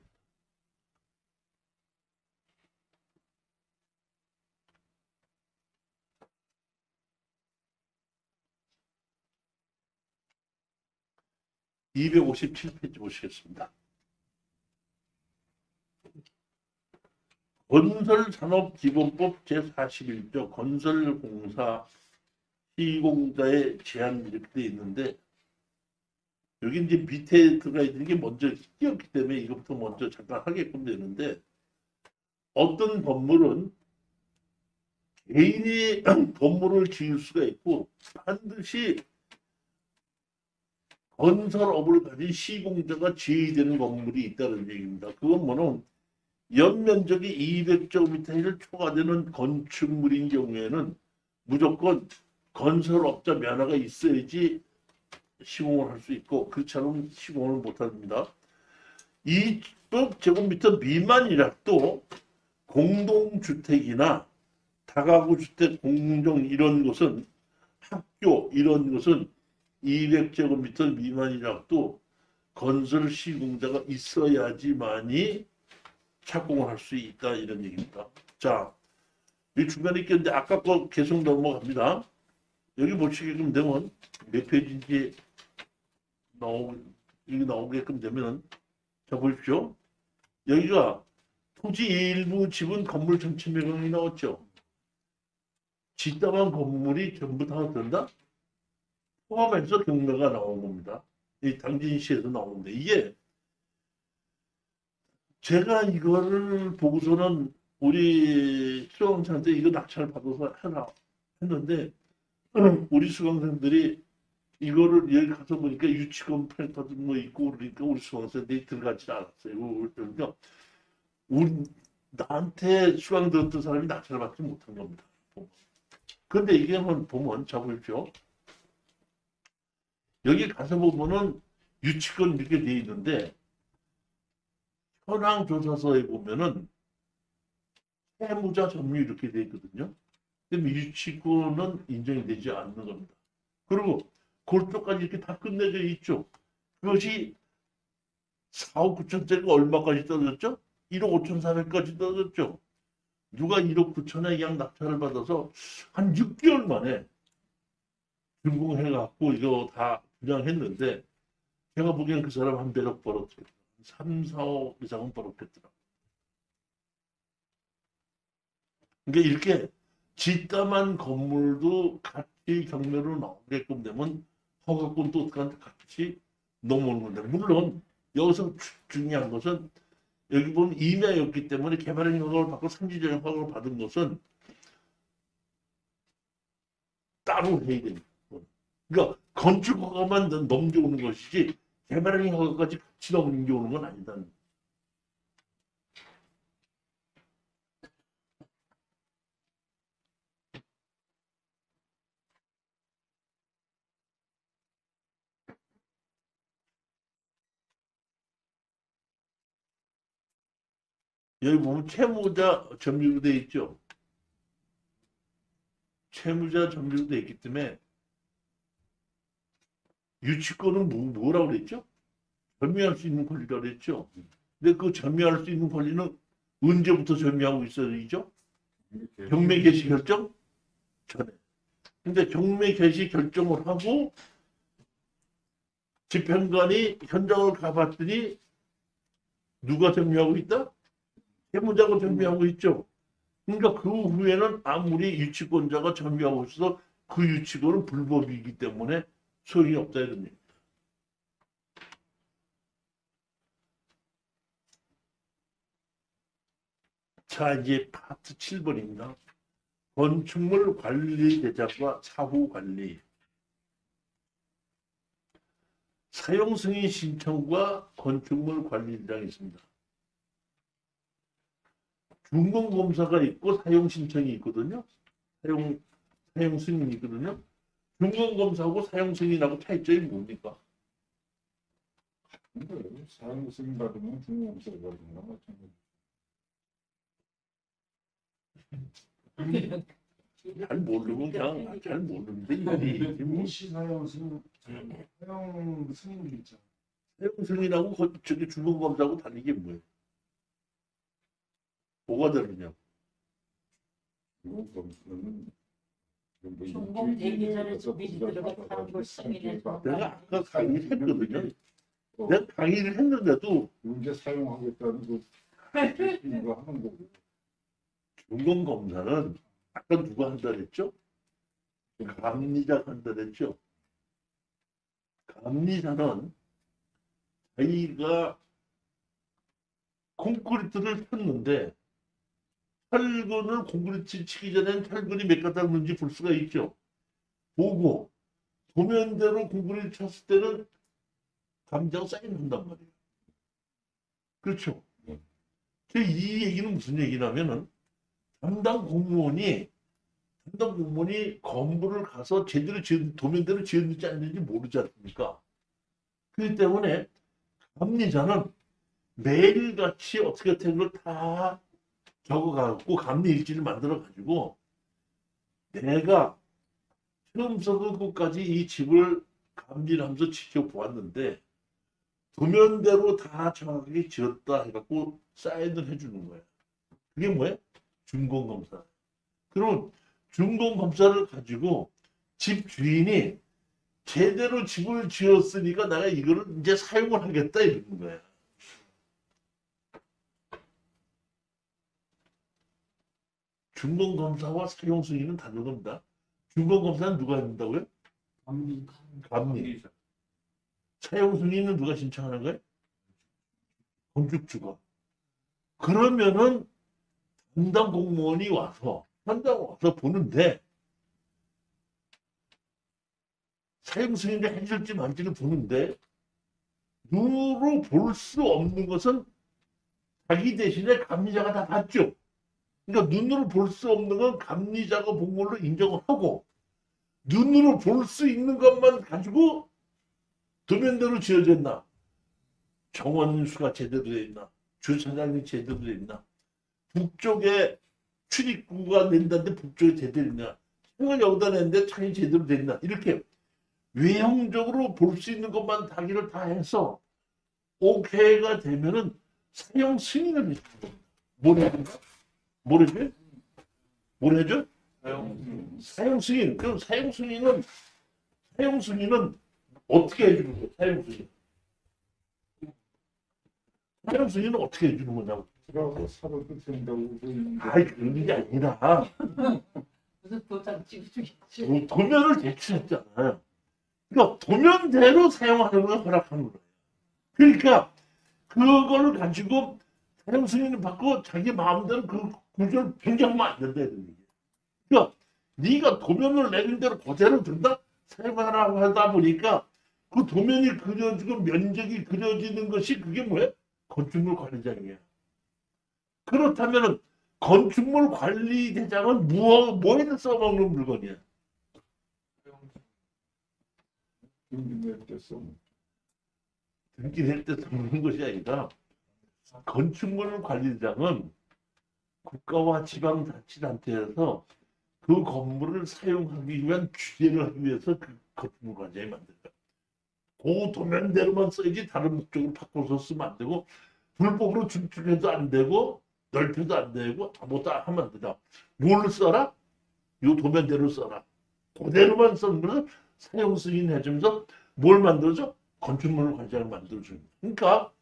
이백오십칠 페이지 보시겠습니다. 건설산업기본법 제사십일 조 건설공사 시공자의 제한 이렇게 돼 있는데 여기 이제 밑에 들어가 있는 게 먼저 끼었기 때문에 이것부터 먼저 잠깐 하게끔 되는데 어떤 건물은 개인이 건물을 지을 수가 있고 반드시 건설업을 가진 시공자가 지어야 건물이 있다는 얘기입니다. 그건 뭐는 연면적이 이백 제곱미터를 초과되는 건축물인 경우에는 무조건 건설업자 면허가 있어야지 시공을 할 수 있고 그렇지 않으면 시공을 못합니다. 이백 제곱미터 미만이라도 공동주택이나 다가구 주택 공정 이런 것은 학교 이런 것은 이백 제곱미터 미만이라도 건설 시공자가 있어야지만이 착공을 할 수 있다 이런 얘기입니다. 자, 이 중간에 있겠는데 아까 거 계속 넘어갑니다. 여기 보시게끔 되면 몇 페이지인지 나오 여기 나오게끔 되면 자 보십시오. 여기가 토지 일부 지분 건물 전체 매각이 나왔죠. 집담한 건물이 전부 다 된다. 포함해서 경매가 나온 겁니다. 이 당진시에서 나오는데 이게 제가 이거를 보고서는 우리 수강생한테 이거 낙찰 받아서 해라 했는데 우리 수강생들이 이거를 여기 가서 보니까 유치원 펜터도 뭐 있고 그러니까 우리 수강생들이 들어가지 않았어요. 그러니까 우리 나한테 수강 들었던 사람이 낙찰을 받지 못한 겁니다. 그런데 이게 한번 보면 잡으십시오. 여기 가서 보면은 유치권 이렇게 돼 있는데 현황 조사서에 보면은 세무자 점유 이렇게 돼 있거든요. 그럼 유치권은 인정이 되지 않는 겁니다. 그리고 골조까지 이렇게 다 끝내져 있죠. 그것이 사억 구천짜리가 얼마까지 떨어졌죠? 일억 오천사백까지 떨어졌죠. 누가 일억 구천에 양 낙찰을 받아서 한 육 개월 만에 준공해갖고 이거 다 분양했는데 제가 보기엔 그 사람 한 배럭 벌었어요. 삼, 사억 이상은 벌었겠더라. 그러니까 이렇게 집담한 건물도 같이 경매로 나오게끔 되면 허가권도 같이 넘어오는 건데 물론 여기서 중요한 것은 여기 보면 임야였기 때문에 개발행 허가를 받고 상지전용 허가를 받은 것은 따로 해야 됩니다. 그러니까 건축 허가만 넘겨오는 것이지 개발행 허가까지 같이 넘겨오는 건 아니다. 여기 보면 채무자 점유로 되어 있죠. 채무자 점유로 되어 있기 때문에 유치권은 뭐, 뭐라고 그랬죠? 점유할 수 있는 권리라고 그랬죠. 근데 그 점유할 수 있는 권리는 언제부터 점유하고 있어야죠? 경매 개시 결정 전에. 근데 경매 개시 결정을 하고 집행관이 현장을 가봤더니 누가 점유하고 있다? 채무자가 점유하고 있죠. 그러니까 그 후에는 아무리 유치권자가 점유하고 있어도 그 유치권은 불법이기 때문에 소용이 없다 이런 얘기. 자 이제 파트 칠 번입니다. 건축물 관리 대작과 사후 관리. 사용 승인 신청과 건축물 관리장이 있습니다. 준공 검사가 있고 사용 신청이 있거든요. 사용 사용 승인이 있거든요. 준공 검사하고 사용 승인하고 차이점이 뭡니까? 근데 사용 승인 받으면 중공사 받는 거 마찬가지. 잘 모르면 그냥 잘 모르는데 이게 뭐 임시 사용 승인, 사용 승인이 있죠. 사용 승인하고 거- 저기 준공 검사하고 다른 게 뭐예요? 뭐가 다르냐? 중공검사는 뭐 준공 되기 전에 미리 들어가 다른 걸 승인해서 내가 아까 강의를 했거든요. 어, 내가 강의를 했는데도 이제 사용하겠다는 그 이거 하는 거고. 준공 검사는 아까 누가 한다 그랬죠? 감리자가 한다 그랬죠? 감리자는 자기가 콘크리트를 폈는데 철근을 콘크리트 치기 전에는 철근이 몇 가닥 있는지 볼 수가 있죠. 보고 도면대로 콘크리트 쳤을 때는 감리자가 사인한단 말이에요. 그렇죠? 네. 이 얘기는 무슨 얘기냐면은 담당 공무원이 담당 공무원이 건물을 가서 제대로 지은 도면대로 지었는지 안 지었는지 모르지 않습니까? 그렇기 때문에 감리자는 매일같이 어떻게 된 걸 다 적어갖고 감리 일지를 만들어가지고 내가 처음부터 끝까지 이 집을 감리를 하면서 지켜보았는데 도면대로 다 정확하게 지었다 해갖고 사인을 해주는 거예요. 그게 뭐예요? 준공검사. 그러면 준공검사를 가지고 집 주인이 제대로 집을 지었으니까 내가 이거를 이제 사용을 하겠다 이러는 거예요. 준공검사와 사용 승인은 다른 겁니다. 준공검사는 누가 한다고요? 감리. 감리. 사용 승인은 누가 신청하는 거예요? 건축주가. 그러면은 담당 공무원이 와서 현장 와서 보는데 사용 승인을 해줄지 말지를 보는데 눈으로 볼 수 없는 것은 자기 대신에 감리자가 다 봤죠. 그러니까 눈으로 볼 수 없는 건 감리자가 본 걸로 인정을 하고 눈으로 볼 수 있는 것만 가지고 도면대로 지어졌나, 정원수가 제대로 돼 있나, 주차장이 제대로 돼 있나, 북쪽에 출입구가 낸다는데 북쪽에 제대로 있나, 창을 여기다 냈는데 창이 제대로 돼 있나, 이렇게 외형적으로 볼 수 있는 것만 다기를 다 해서 오케이가 되면은 사용 승인을 해줘. 뭘 해줘? 뭘 해줘? 뭘 해줘? 사용 사용 승인. 그럼 사용 승인은 사용 승인은 어떻게 해주는 거야? 사용 승인. 사용 승인은 어떻게 해주는 거냐고. 그러고 사고도 된다고 보이는데. 아이 그런 게 아니라 무슨 도장 찍어주겠지. 도- 도면을 제출했잖아요. 그러니까 도면대로 사용하는 걸 허락하는 거예요. 그러니까 그거를 가지고 사용 승인을 받고 자기 마음대로 그 구조를 변경하면 안 된다 이런 얘기예요. 그러니까 네가 도면을 내린 대로 그대로 든다 사용하라고 하다 보니까 그 도면이 그려지고 면적이 그려지는 것이 그게 뭐예요? 건축물 관리장이에요. 그렇다면은 건축물 관리대장은 뭐 뭐에다 써먹는 물건이야? 등기낼 때 써. 등기낼 때 쓰는 것이 아니라 건축물 관리장은 국가와 지방자치단체에서 그 건물을 사용하기 위한 규제를 하기 위해서 그 건축물 관리장이 만든다. 그 도면대로만 써야지 다른 목적으로 바꿔서 쓰면 안 되고 불법으로 증축해도 안 되고 넓혀도 안 되고 아무것도 하면 안 된다. 뭘 써라? 이 도면대로 써라. 그대로만 쓰는 거는 사용 승인 해주면서 뭘 만들어줘? 건축물 관리장을 만들어줍니다. 그러니까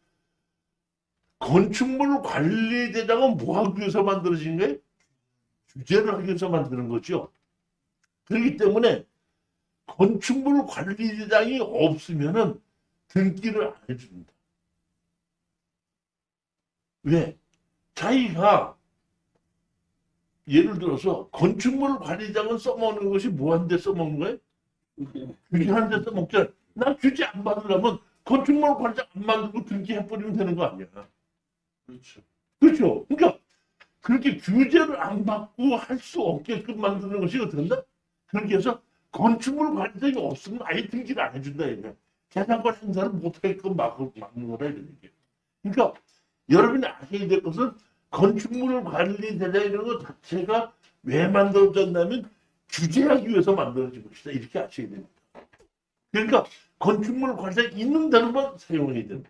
건축물 관리대장은 뭐 하기 위해서 만들어진 거예요? 규제를 하기 위해서 만드는 거죠. 그렇기 때문에 건축물 관리대장이 없으면은 등기를 안 해줍니다. 왜? 자기가 예를 들어서 건축물 관리장은 써먹는 것이 뭐한데 써먹는 거예요? 규제하는 데 써먹잖아요. 나 규제 안 받으려면 건축물 관장 안 만들고 등기해버리면 되는 거 아니야. 그렇죠. 그렇죠. 그러니까 그렇게 규제를 안 받고 할 수 없게끔 만드는 것이 어떻게 한다? 그렇게 해서 건축물 관장이 없으면 아예 등기를 안 해준다. 이게. 재산권 행사를 못하게끔 막, 막는 거다. 이런 얘기예요. 그러니까 여러분이 아셔야 될 것은 건축물 관리 대장 이런 것 자체가 왜 만들어졌냐면 규제하기 위해서 만들어진 것이다. 이렇게 아셔야 됩니다. 그러니까 건축물 관리가 있는 대로만 사용해야 된다.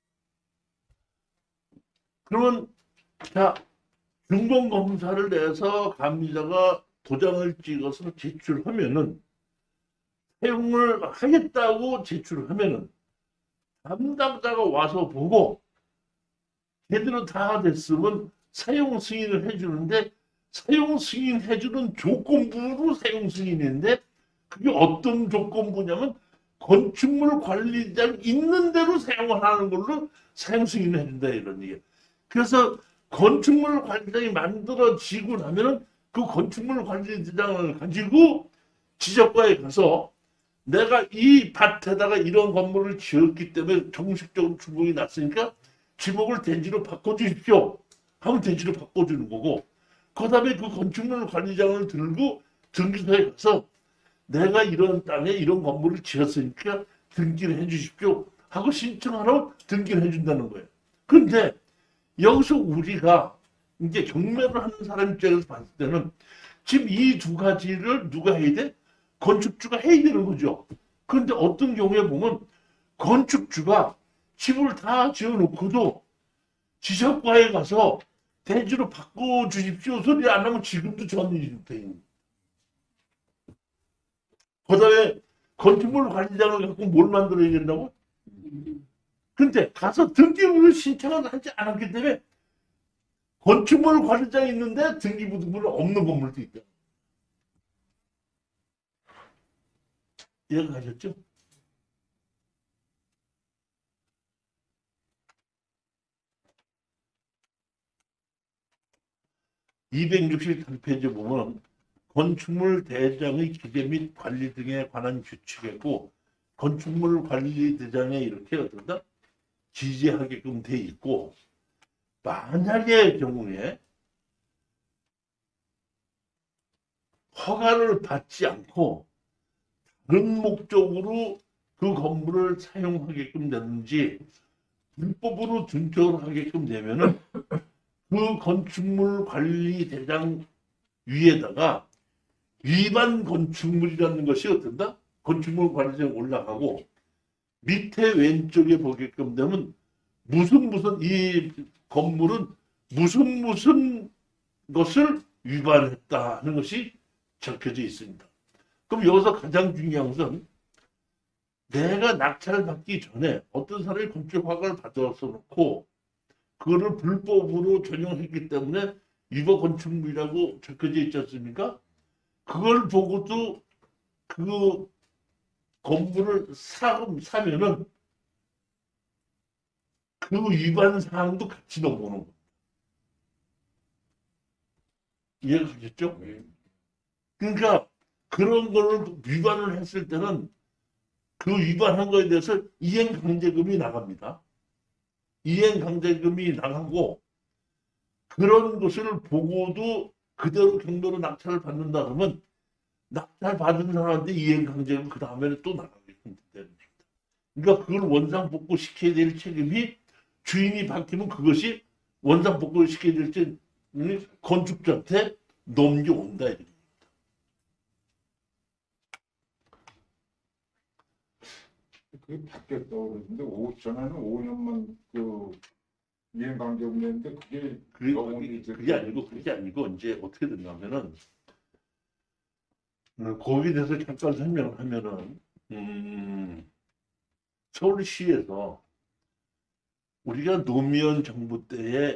그러면 자 준공검사를 내서 감리자가 도장을 찍어서 제출하면은 사용을 하겠다고 제출을 하면은 담당자가 와서 보고 제대로 다 됐으면 사용 승인을 해주는데 사용 승인해주는 조건부로 사용 승인인데 그게 어떤 조건부냐면 건축물 관리장 있는 대로 사용을 하는 걸로 사용 승인을 해준다 이런 얘기예요. 그래서 건축물 관리장이 만들어지고 나면은 그 건축물 관리장을 가지고 지적과에 가서 내가 이 밭에다가 이런 건물을 지었기 때문에 정식적으로 주목이 났으니까 지목을 대지로 바꿔주십시오 하면 대지로 바꿔주는 거고 그 다음에 그 건축물 관리장을 들고 등기소에 가서 내가 이런 땅에 이런 건물을 지었으니까 등기를 해주십시오 하고 신청하라고 등기를 해준다는 거예요. 그런데 여기서 우리가 이제 경매를 하는 사람 입장에서 봤을 때는 지금 이 두 가지를 누가 해야 돼? 건축주가 해야 되는 거죠. 그런데 어떤 경우에 보면 건축주가 집을 다 지어놓고도 지적과에 가서 대지로 바꿔주십시오 소리 안 하면 지금도 전입니다. 그 다음에 건축물 관리장을 갖고 뭘 만들어야 된다고? 근데 가서 등기부를 신청을 하지 않았기 때문에 건축물 관리장이 있는데 등기부등본은 없는 건물도 있다. 이해가 가셨죠? 이백육십삼 페이지 보면 건축물 대장의 기재 및 관리 등에 관한 규칙이고 건축물 관리 대장에 이렇게 어떤다? 지지하게끔 돼 있고 만약의 경우에 허가를 받지 않고 다른 목적으로 그 건물을 사용하게끔 되는지 불법으로 증축을 하게끔 되면은 그 건축물 관리 대장 위에다가 위반 건축물이라는 것이 어떤다? 건축물 관리장에 올라가고 밑에 왼쪽에 보게끔 되면 무슨 무슨 이 건물은 무슨 무슨 것을 위반했다 하는 것이 적혀져 있습니다. 그럼 여기서 가장 중요한 것은 내가 낙찰을 받기 전에 어떤 사람이 건축 허가를 받아서 놓고 그거를 불법으로 전용했기 때문에 위반 건축물이라고 적혀져 있지 않습니까? 그걸 보고도 그 건물을 사, 사면은 그 위반 사항도 같이 넘어오는 겁니다. 이해가 가셨죠? 그러니까 그런 거를 위반을 했을 때는 그 위반한 거에 대해서 이행강제금이 나갑니다. 이행강제금이 나가고 그런 것을 보고도 그대로 경로로 낙찰을 받는다 그러면 낙찰 받은 사람한테 이행강제금 그 다음에는 또 나가게끔 되는 겁니다. 그러니까 그걸 원상복구 시켜야 될 책임이 주인이 바뀌면 그것이 원상복구 시켜야 될 책임이 건축자한테 넘겨온다. 이렇게. 그게 바뀌었다고 그러는데 오, 전에는 오 년만 그 이행강제금이었는데 그게 그게, 영원히 그게, 이제 그게 아니고 그게 아니고 이제 어떻게 됐냐면은 음, 거기에 대해서 잠깐 설명을 하면은 음, 서울시에서 우리가 노무현 정부 때에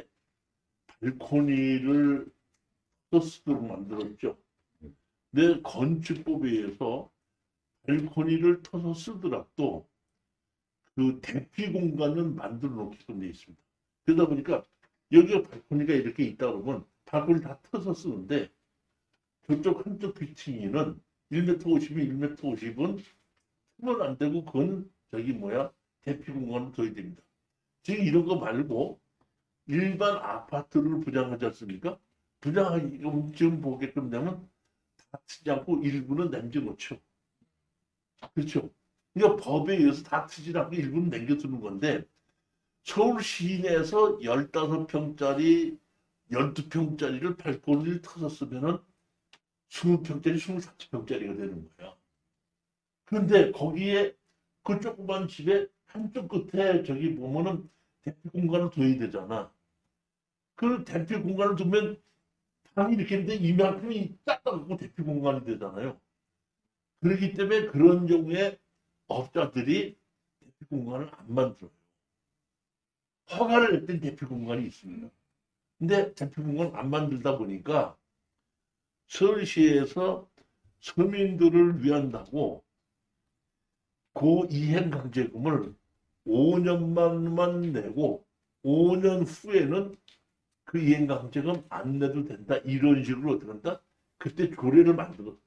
발코니를 쓰도록 만들었죠. 근데 건축법에 의해서 발코니를 터서 쓰더라도 그 대피 공간은 만들어 놓게끔 되어 있습니다. 그러다 보니까 여기가 발코니가 이렇게 있다 그러면 발코니 다 터서 쓰는데 저쪽 한쪽 귀퉁이는 일 미터 오십이 일 미터 오십은 그건 안 되고 그건 저기 뭐야 대피 공간을 둬야 됩니다. 지금 이런 거 말고 일반 아파트를 분양하지 않습니까? 분양하기 지금 보게끔 되면 다 트지 않고 일부는 남겨놓죠. 그렇죠? 그러니까 법에 의해서 다 트지 않고 일부는 남겨두는 건데 서울 시내에서 십오 평짜리, 십이 평짜리를 발코니를 터서 쓰면은 이십 평짜리, 이십사 평짜리가 되는 거야. 그런데 거기에 그 조그만 집에 한쪽 끝에 저기 보면은 대피 공간을 둬야 되잖아. 그 대피 공간을 두면 방이 이렇게 있는데 이만큼이 딱 갖고 대피 공간이 되잖아요. 그렇기 때문에 그런 경우에 업자들이 대피 공간을 안 만들어요. 허가를 낼 땐 대피 공간이 있습니다. 근데 대피 공간을 안 만들다 보니까 서울시에서 서민들을 위한다고 고이행강제금을 오 년만만 내고 오 년 후에는 그 이행강제금 안 내도 된다. 이런 식으로 어떻게 한다? 그때 조례를 만들었어요.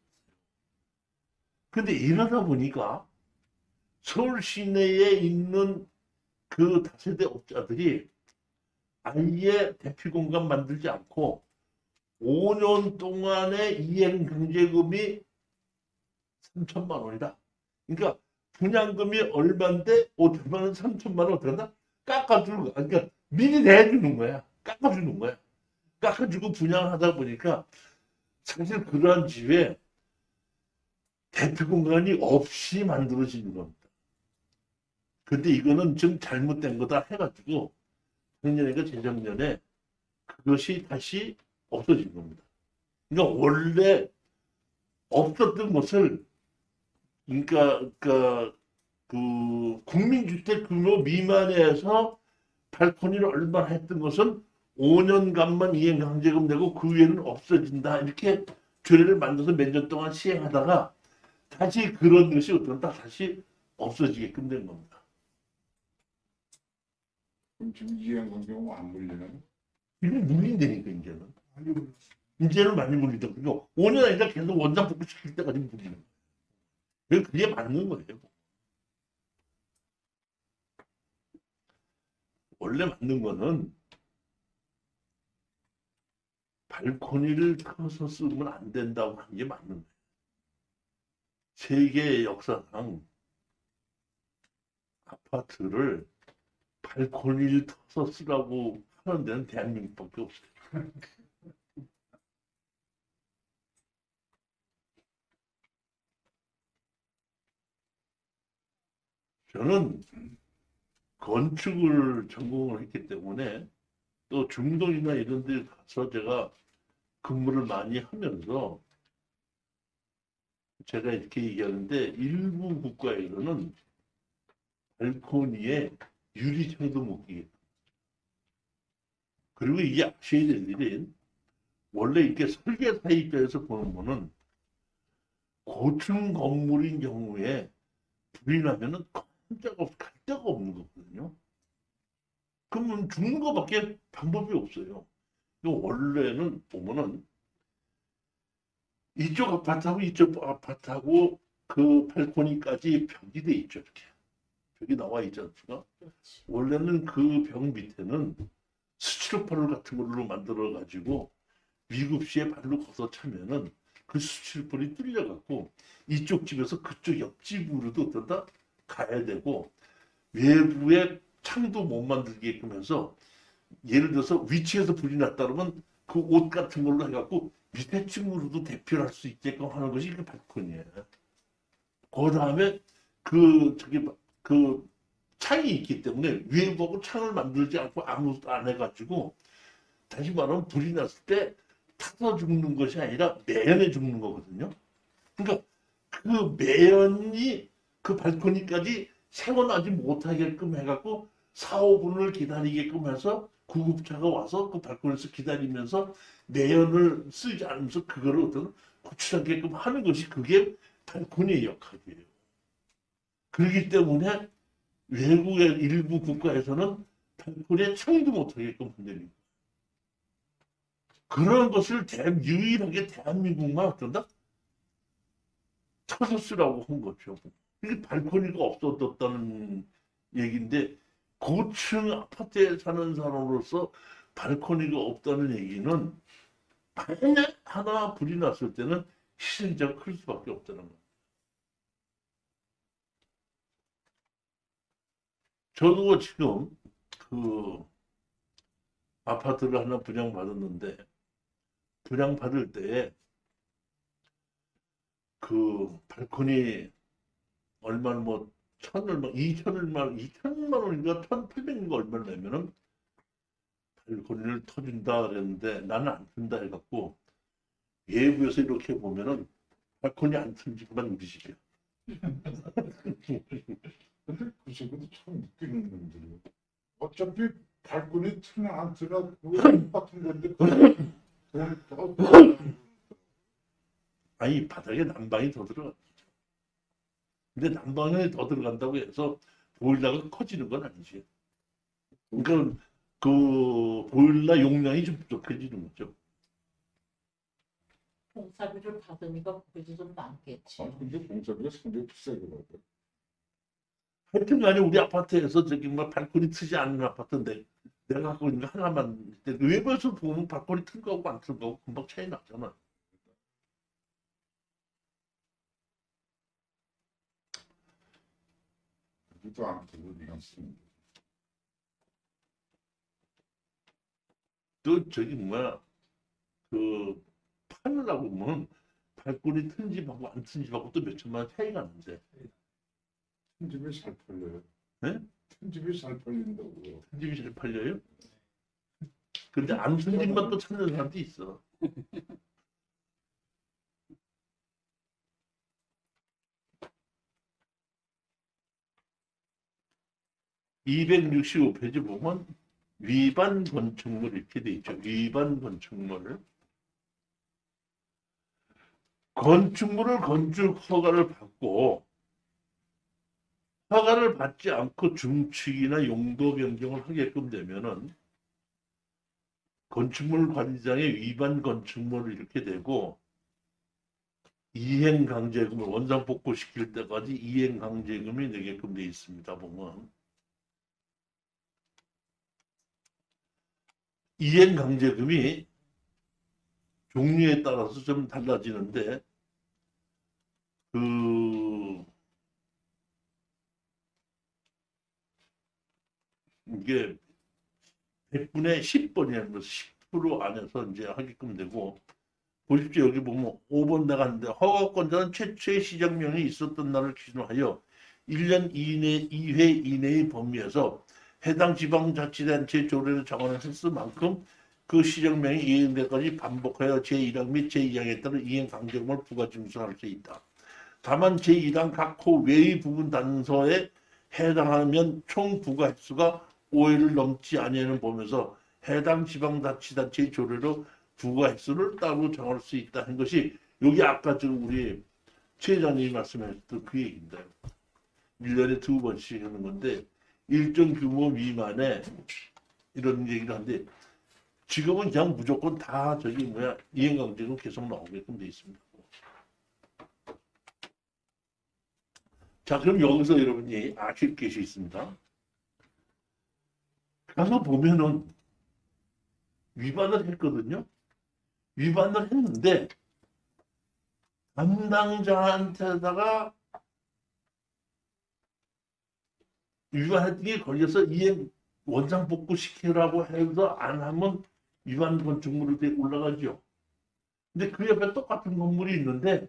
근데 이러다 보니까 서울 시내에 있는 그 다세대 업자들이 아예 대피 공간 만들지 않고 오 년 동안의 이행강제금이 삼천만 원이다. 그러니까 분양금이 얼마인데 오천만 원, 삼천만 원 어떻게 한다? 깎아주는 거야. 그러니까 미리 내주는 거야. 깎아주는 거야. 깎아주고 분양하다 보니까 사실 그러한 집에 대피 공간이 없이 만들어지는 겁니다. 근데 이거는 좀 잘못된 거다 해가지고 작년인가 재작년에 그것이 다시 없어진 겁니다. 그러니까 원래 없었던 것을 그러니까, 그러니까 그 국민주택 규모 미만에서 발코니를 얼마나 했던 것은 오 년간만 이행강제금 내고 그 위에는 없어진다. 이렇게 조례를 만들어서 몇 년 동안 시행하다가 다시 그런 것이 어떤다 다시 없어지게끔 된 겁니다. 그럼 지금 이행강제금 안 물리나요? 이게 물린다니까 이제는. 많이 올랐어. 이제는 많이 물리다. 그리고 오 년 아니라 계속 원장 복구시킬 때까지 물리는 거예요. 그게 그게 맞는 거예요. 원래 맞는 거는 발코니를 터서 쓰면 안 된다고 하는 게 맞는 거예요. 세계 역사상 아파트를 발코니를 터서 쓰라고 하는 데는 대한민국밖에 없어요. 저는 건축을 전공을 했기 때문에 또 중동이나 이런 데 가서 제가 근무를 많이 하면서 제가 이렇게 얘기하는데 일부 국가에서는 발코니에 유리창도 못 끼게. 그리고 이게 아셔야 될 일이 원래 이렇게 설계사 입장에서 보는 거는 고층 건물인 경우에 불이 나면은 깜짝 없, 갈 데가 없는 거거든요. 그러면 죽는 거밖에 방법이 없어요. 원래는 보면은 이쪽 아파트하고 이쪽 아파트하고 그 발코니까지 벽이 돼 있죠. 이렇게 벽이 나와 있지 않습니까? 원래는 그 벽 밑에는 스티로폼 같은 걸로 만들어 가지고 위급시에 발로 걷어 차면은 그 스티로폼이 뚫려 갖고 이쪽 집에서 그쪽 옆집으로도 어떤다 가야 되고 외부에 창도 못 만들게끔 해서 예를 들어서 위치에서 불이 났다 그러면 그 옷 같은 걸로 해갖고 밑에 층으로도 대피를 할 수 있게끔 하는 것이 그 발코니예요. 그 다음에 그 저기 그 창이 있기 때문에 외부하고 창을 만들지 않고 아무것도 안 해가지고 다시 말하면 불이 났을 때 타서 죽는 것이 아니라 매연에 죽는 거거든요. 그러니까 그 매연이 그 발코니까지 세워나지 못하게끔 해갖고 사, 오 분을 기다리게끔 해서 구급차가 와서 그 발코니에서 기다리면서 매연을 쓰지 않으면서 그거를 어떤 고추장게끔 하는 것이 그게 발코니의 역할이에요. 그렇기 때문에 외국의 일부 국가에서는 발코니에 창도 못하게끔 만드는 그런 것을 대, 유일하게 대한민국만 어떤다? 터서 쓰라고 한 거죠. 이게 발코니가 없어졌다는 얘기인데 고층 아파트에 사는 사람으로서 발코니가 없다는 얘기는 만약 하나 불이 났을 때는 희생자가 클 수밖에 없다는 거예요. 저도 지금 그 아파트를 하나 분양받았는데 분양받을 때 그 발코니 얼마 뭐 천 얼마 이천 얼마 이천만 원인가 천팔백인가 얼마를 내면은 발코니를 터준다 그랬는데 나는 안 튼다 해갖고 외부에서 이렇게 보면은 발코니 안 튼지만 우리 집이야. 근데 그 집은 참 웃기는 분들이에요. 어차피 발코니 트나 안 트나 그거 똑같은 건데 그걸 더 아니 바닥에 난방이 더 들어가. 근데 난방이 더 들어간다고 해서 보일러가 커지는 건 아니지. 그러니까 그 보일러 용량이 좀 부족해지는 거죠. 공사비를 받으니까 그게 좀 많겠지. 아 근데 공사비가 상당히 비싸게 받아. 하여튼간에 우리 아파트에서 저기 뭐 발코니 트지 않는 아파트인데 내가 갖고 있는 거 하나만 외부에서 보면 발코니 튼 거하고 안 튼 거하고 금방 차이 나잖아. 그것도 안 되고 그냥 쓰는 거. 또 저기 뭐야 그 파느라고 보면 발코니 튼 집하고 안 튼 집하고 또 몇 천만 원 차이가 나는데 큰 집이 잘 팔려요. 네? 큰 집이 잘 팔린다고. 튼 집이 잘 팔려요? 근데 안 튼 집만 또 찾는 사람도 있어. 이백육십오 페이지 보면 위반 건축물 이렇게 돼 있죠. 위반 건축물. 건축물을 건축 허가를 받고 허가를 받지 않고 중축이나 용도 변경을 하게끔 되면은 건축물 관리장의 위반 건축물을 이렇게 되고 이행강제금을 원상 복구시킬 때까지 이행강제금이 내게끔 돼 있습니다. 보면 이행강제금이 종류에 따라서 좀 달라지는데 그 이게 백분의 십 번이라는 것은 십 퍼센트 안에서 이제 하게끔 되고 보십시오. 여기 보면 오 번 나갔는데 허가권자는 최초의 시정명이 있었던 날을 기준으로 하여 일 년 이내 이 회 이내의 범위에서 해당 지방자치단체 조례를 정하는 횟수만큼 그 시정명이 이행될 때까지 반복하여 제일 항 및 제이 항에 따른 이행 강제금을 부과 징수할 수 있다. 다만 제일 항 각 호 외의 부분 단서에 해당하면 총 부과 횟수가 오 회를 넘지 아니하는 범위에서 해당 지방자치단체의 조례로 부과 횟수를 따로 정할 수 있다 한 것이 여기 아까 지금 우리 최 회장님이 말씀하셨던 그 얘기입니다. 일 년에 두 번씩 하는 건데 일정 규모 미만의 이런 얘기를 하는데 지금은 그냥 무조건 다 저기 뭐야 이행강제금 계속 나오게끔 돼 있습니다. 자, 그럼 여기서 여러분이 아실 것이 있습니다. 가서 보면은 위반을 했거든요. 위반을 했는데 담당자한테다가 위반했던 게 걸려서 이행 원상 복구 시키라고 해서 안 하면 위반 건축물이 올라가죠. 근데 그 옆에 똑같은 건물이 있는데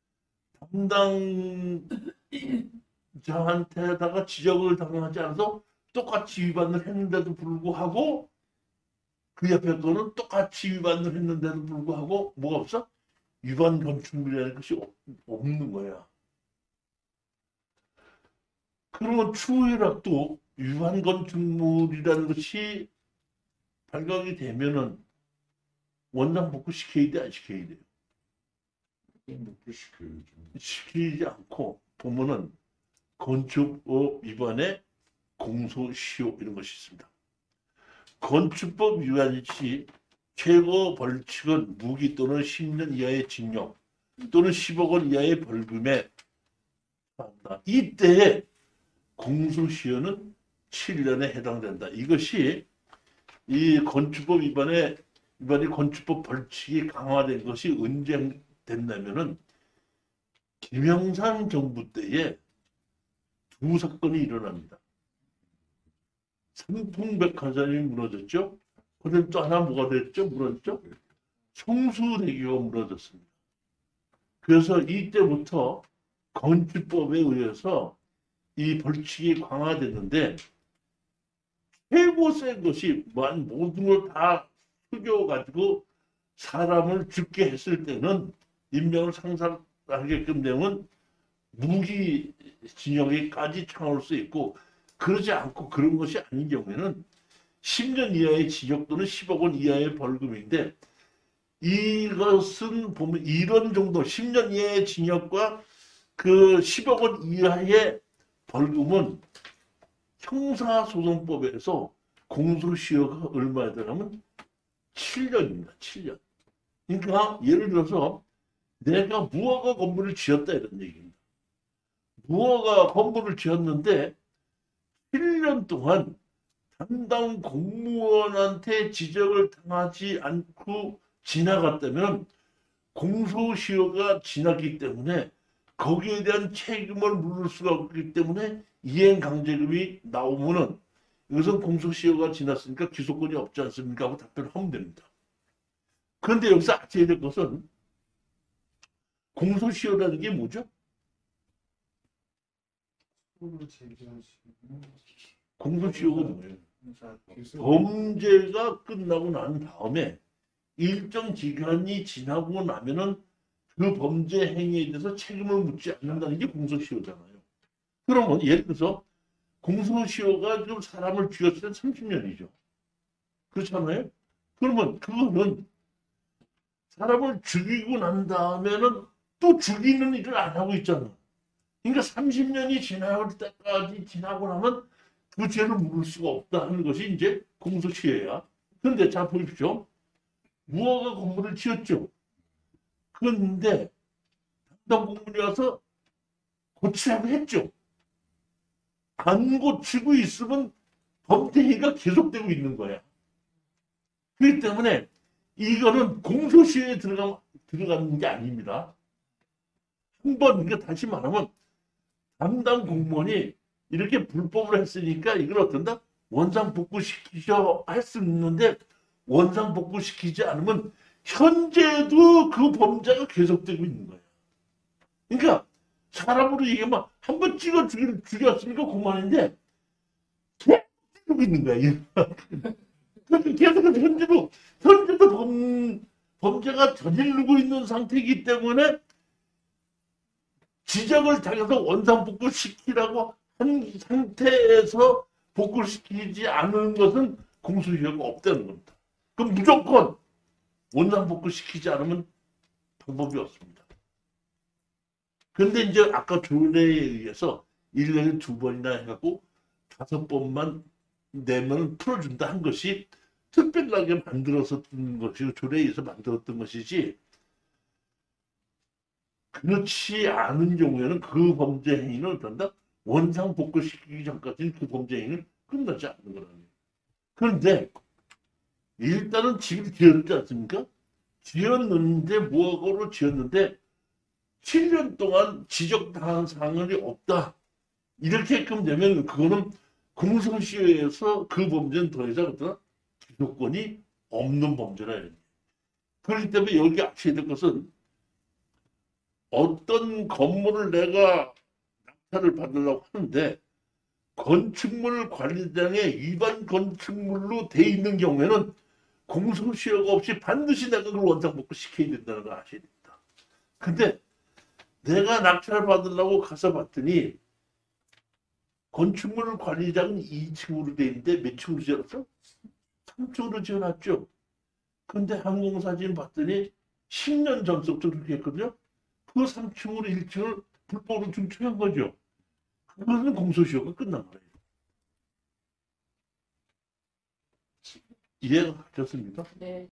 담당자한테다가 지적을 당하지 않아서 똑같이 위반을 했는데도 불구하고 그 옆에 거는 똑같이 위반을 했는데도 불구하고 뭐가 없어? 위반 건축물이라는 것이 없는 거야. 그러면 추후에라도 위반 건축물이라는 것이 발각이 되면은 원상 복구 시켜야 돼, 안 시켜야 돼요? 시켜야죠. 시키지 않고 보면은 건축법 위반에 공소시효 이런 것이 있습니다. 건축법 위반 시 최고 벌칙은 무기 또는 십 년 이하의 징역 또는 십억 원 이하의 벌금에 이때에 공소시효는 칠 년에 해당된다. 이것이 이 건축법 위반에 위반이 건축법 벌칙이 강화된 것이 언제 됐냐면은 김영삼 정부 때에 두 사건이 일어납니다. 삼풍백화점이 무너졌죠. 그다음 또 하나 뭐가 됐죠? 무너졌죠? 성수대교가 무너졌습니다. 그래서 이때부터 건축법에 의해서 이 벌칙이 강화됐는데 최고 센 것이 모든 걸 다 속여가지고 사람을 죽게 했을 때는 인명을 상상하게끔 되면 무기 징역에까지 처할 수 있고, 그러지 않고 그런 것이 아닌 경우에는 십 년 이하의 징역 또는 십억 원 이하의 벌금인데, 이것은 보면 이런 정도 십 년 이하의 징역과 그 십억 원 이하의 벌금은 형사소송법에서 공소시효가 얼마나 되냐면 칠 년입니다. 칠 년. 그러니까 예를 들어서 내가 무허가 건물을 지었다 이런 얘기입니다. 무허가 건물을 지었는데 칠 년 동안 담당 공무원한테 지적을 당하지 않고 지나갔다면 공소시효가 지났기 때문에 거기에 대한 책임을 물을 수가 없기 때문에 이행강제금이 나오면은 이것은 공소시효가 지났으니까 기소권이 없지 않습니까? 하고 답변을 하면 됩니다. 그런데 여기서 아셔야 될 것은 공소시효라는 게 뭐죠? 소를 제기하시는 공소시효가 뭐예요? 형사 범죄가 끝나고 난 다음에 일정 기간이 지나고 나면은 그 범죄 행위에 대해서 책임을 묻지 않는다는 게 공소시효잖아요. 그러면 예를 들어서 공소시효가 좀 사람을 죽였을 때 삼십 년이죠. 그렇잖아요? 그러면 그거는 사람을 죽이고 난 다음에는 또 죽이는 일을 안 하고 있잖아. 그러니까 삼십 년이 지날 때까지 지나고 나면 그 죄를 물을 수가 없다 하는 것이 이제 공소시효야. 그런데 자 보십시오. 무허가 건물을 지었죠. 그런데 담당 공무원이 와서 고치라고 했죠. 안 고치고 있으면 범죄가 계속되고 있는 거야. 그렇기 때문에 이거는 공소시효에 들어가, 들어가는 게 아닙니다. 한번 이거 다시 말하면 담당 공무원이 이렇게 불법을 했으니까 이걸 어떤다? 원상복구시키셔 할 수 있는데 원상복구시키지 않으면 현재도 그 범죄가 계속되고 있는 거예요. 그러니까 사람으로 얘기하면 한 번 찍어 죽, 죽였으니까 그만인데 계속 죽이고 있는 거야. 그러니까 계속해서 현재도 현재도 범, 범죄가 저지르고 있는 상태이기 때문에 지적을 당해서 원상복구시키라고 한 상태에서 복구시키지 않은 것은 공소시효가 없다는 겁니다. 그럼 무조건 원상복구시키지 않으면 방법이 없습니다. 그런데 이제 아까 조례에 의해서 일 년에 두 번이나 해갖고 다섯 번만 내면 풀어준다 한 것이 특별하게 만들었었던 것이고 조례에 의해서 만들었던 것이지, 그렇지 않은 경우에는 그 범죄 행위는 어떤다? 원상복구시키기 전까지는 그 범죄 행위는 끝나지 않는 거라는 거예요. 그런데 일단은 집을 지었지 않습니까? 지었는데 무허가로 지었는데 칠 년 동안 지적당한 사항이 없다. 이렇게끔 되면 그거는 공소시효에서 그 범죄는 더 이상 어떤 기소권이 없는 범죄라. 이런. 그렇기 때문에 여기 아셔야 될 것은 어떤 건물을 내가 낙찰을 받으려고 하는데 건축물 관리장의 위반 건축물로 돼 있는 경우에는 공소시효가 없이 반드시 내가 그걸 원상복구 시켜야 된다는 걸 아셔야 됩니다. 근데 내가 낙찰을 받으려고 가서 봤더니 건축물 관리장은 이 층으로 돼 있는데 몇 층으로 지었어? 삼 층으로 지어놨죠. 근데 항공사진 봤더니 십 년 전부터 그렇게 했거든요. 그 삼 층으로 일 층을 불법으로 증축한 거죠. 그거는 공소시효가 끝난 거예요. 이해가 되셨습니까? 네.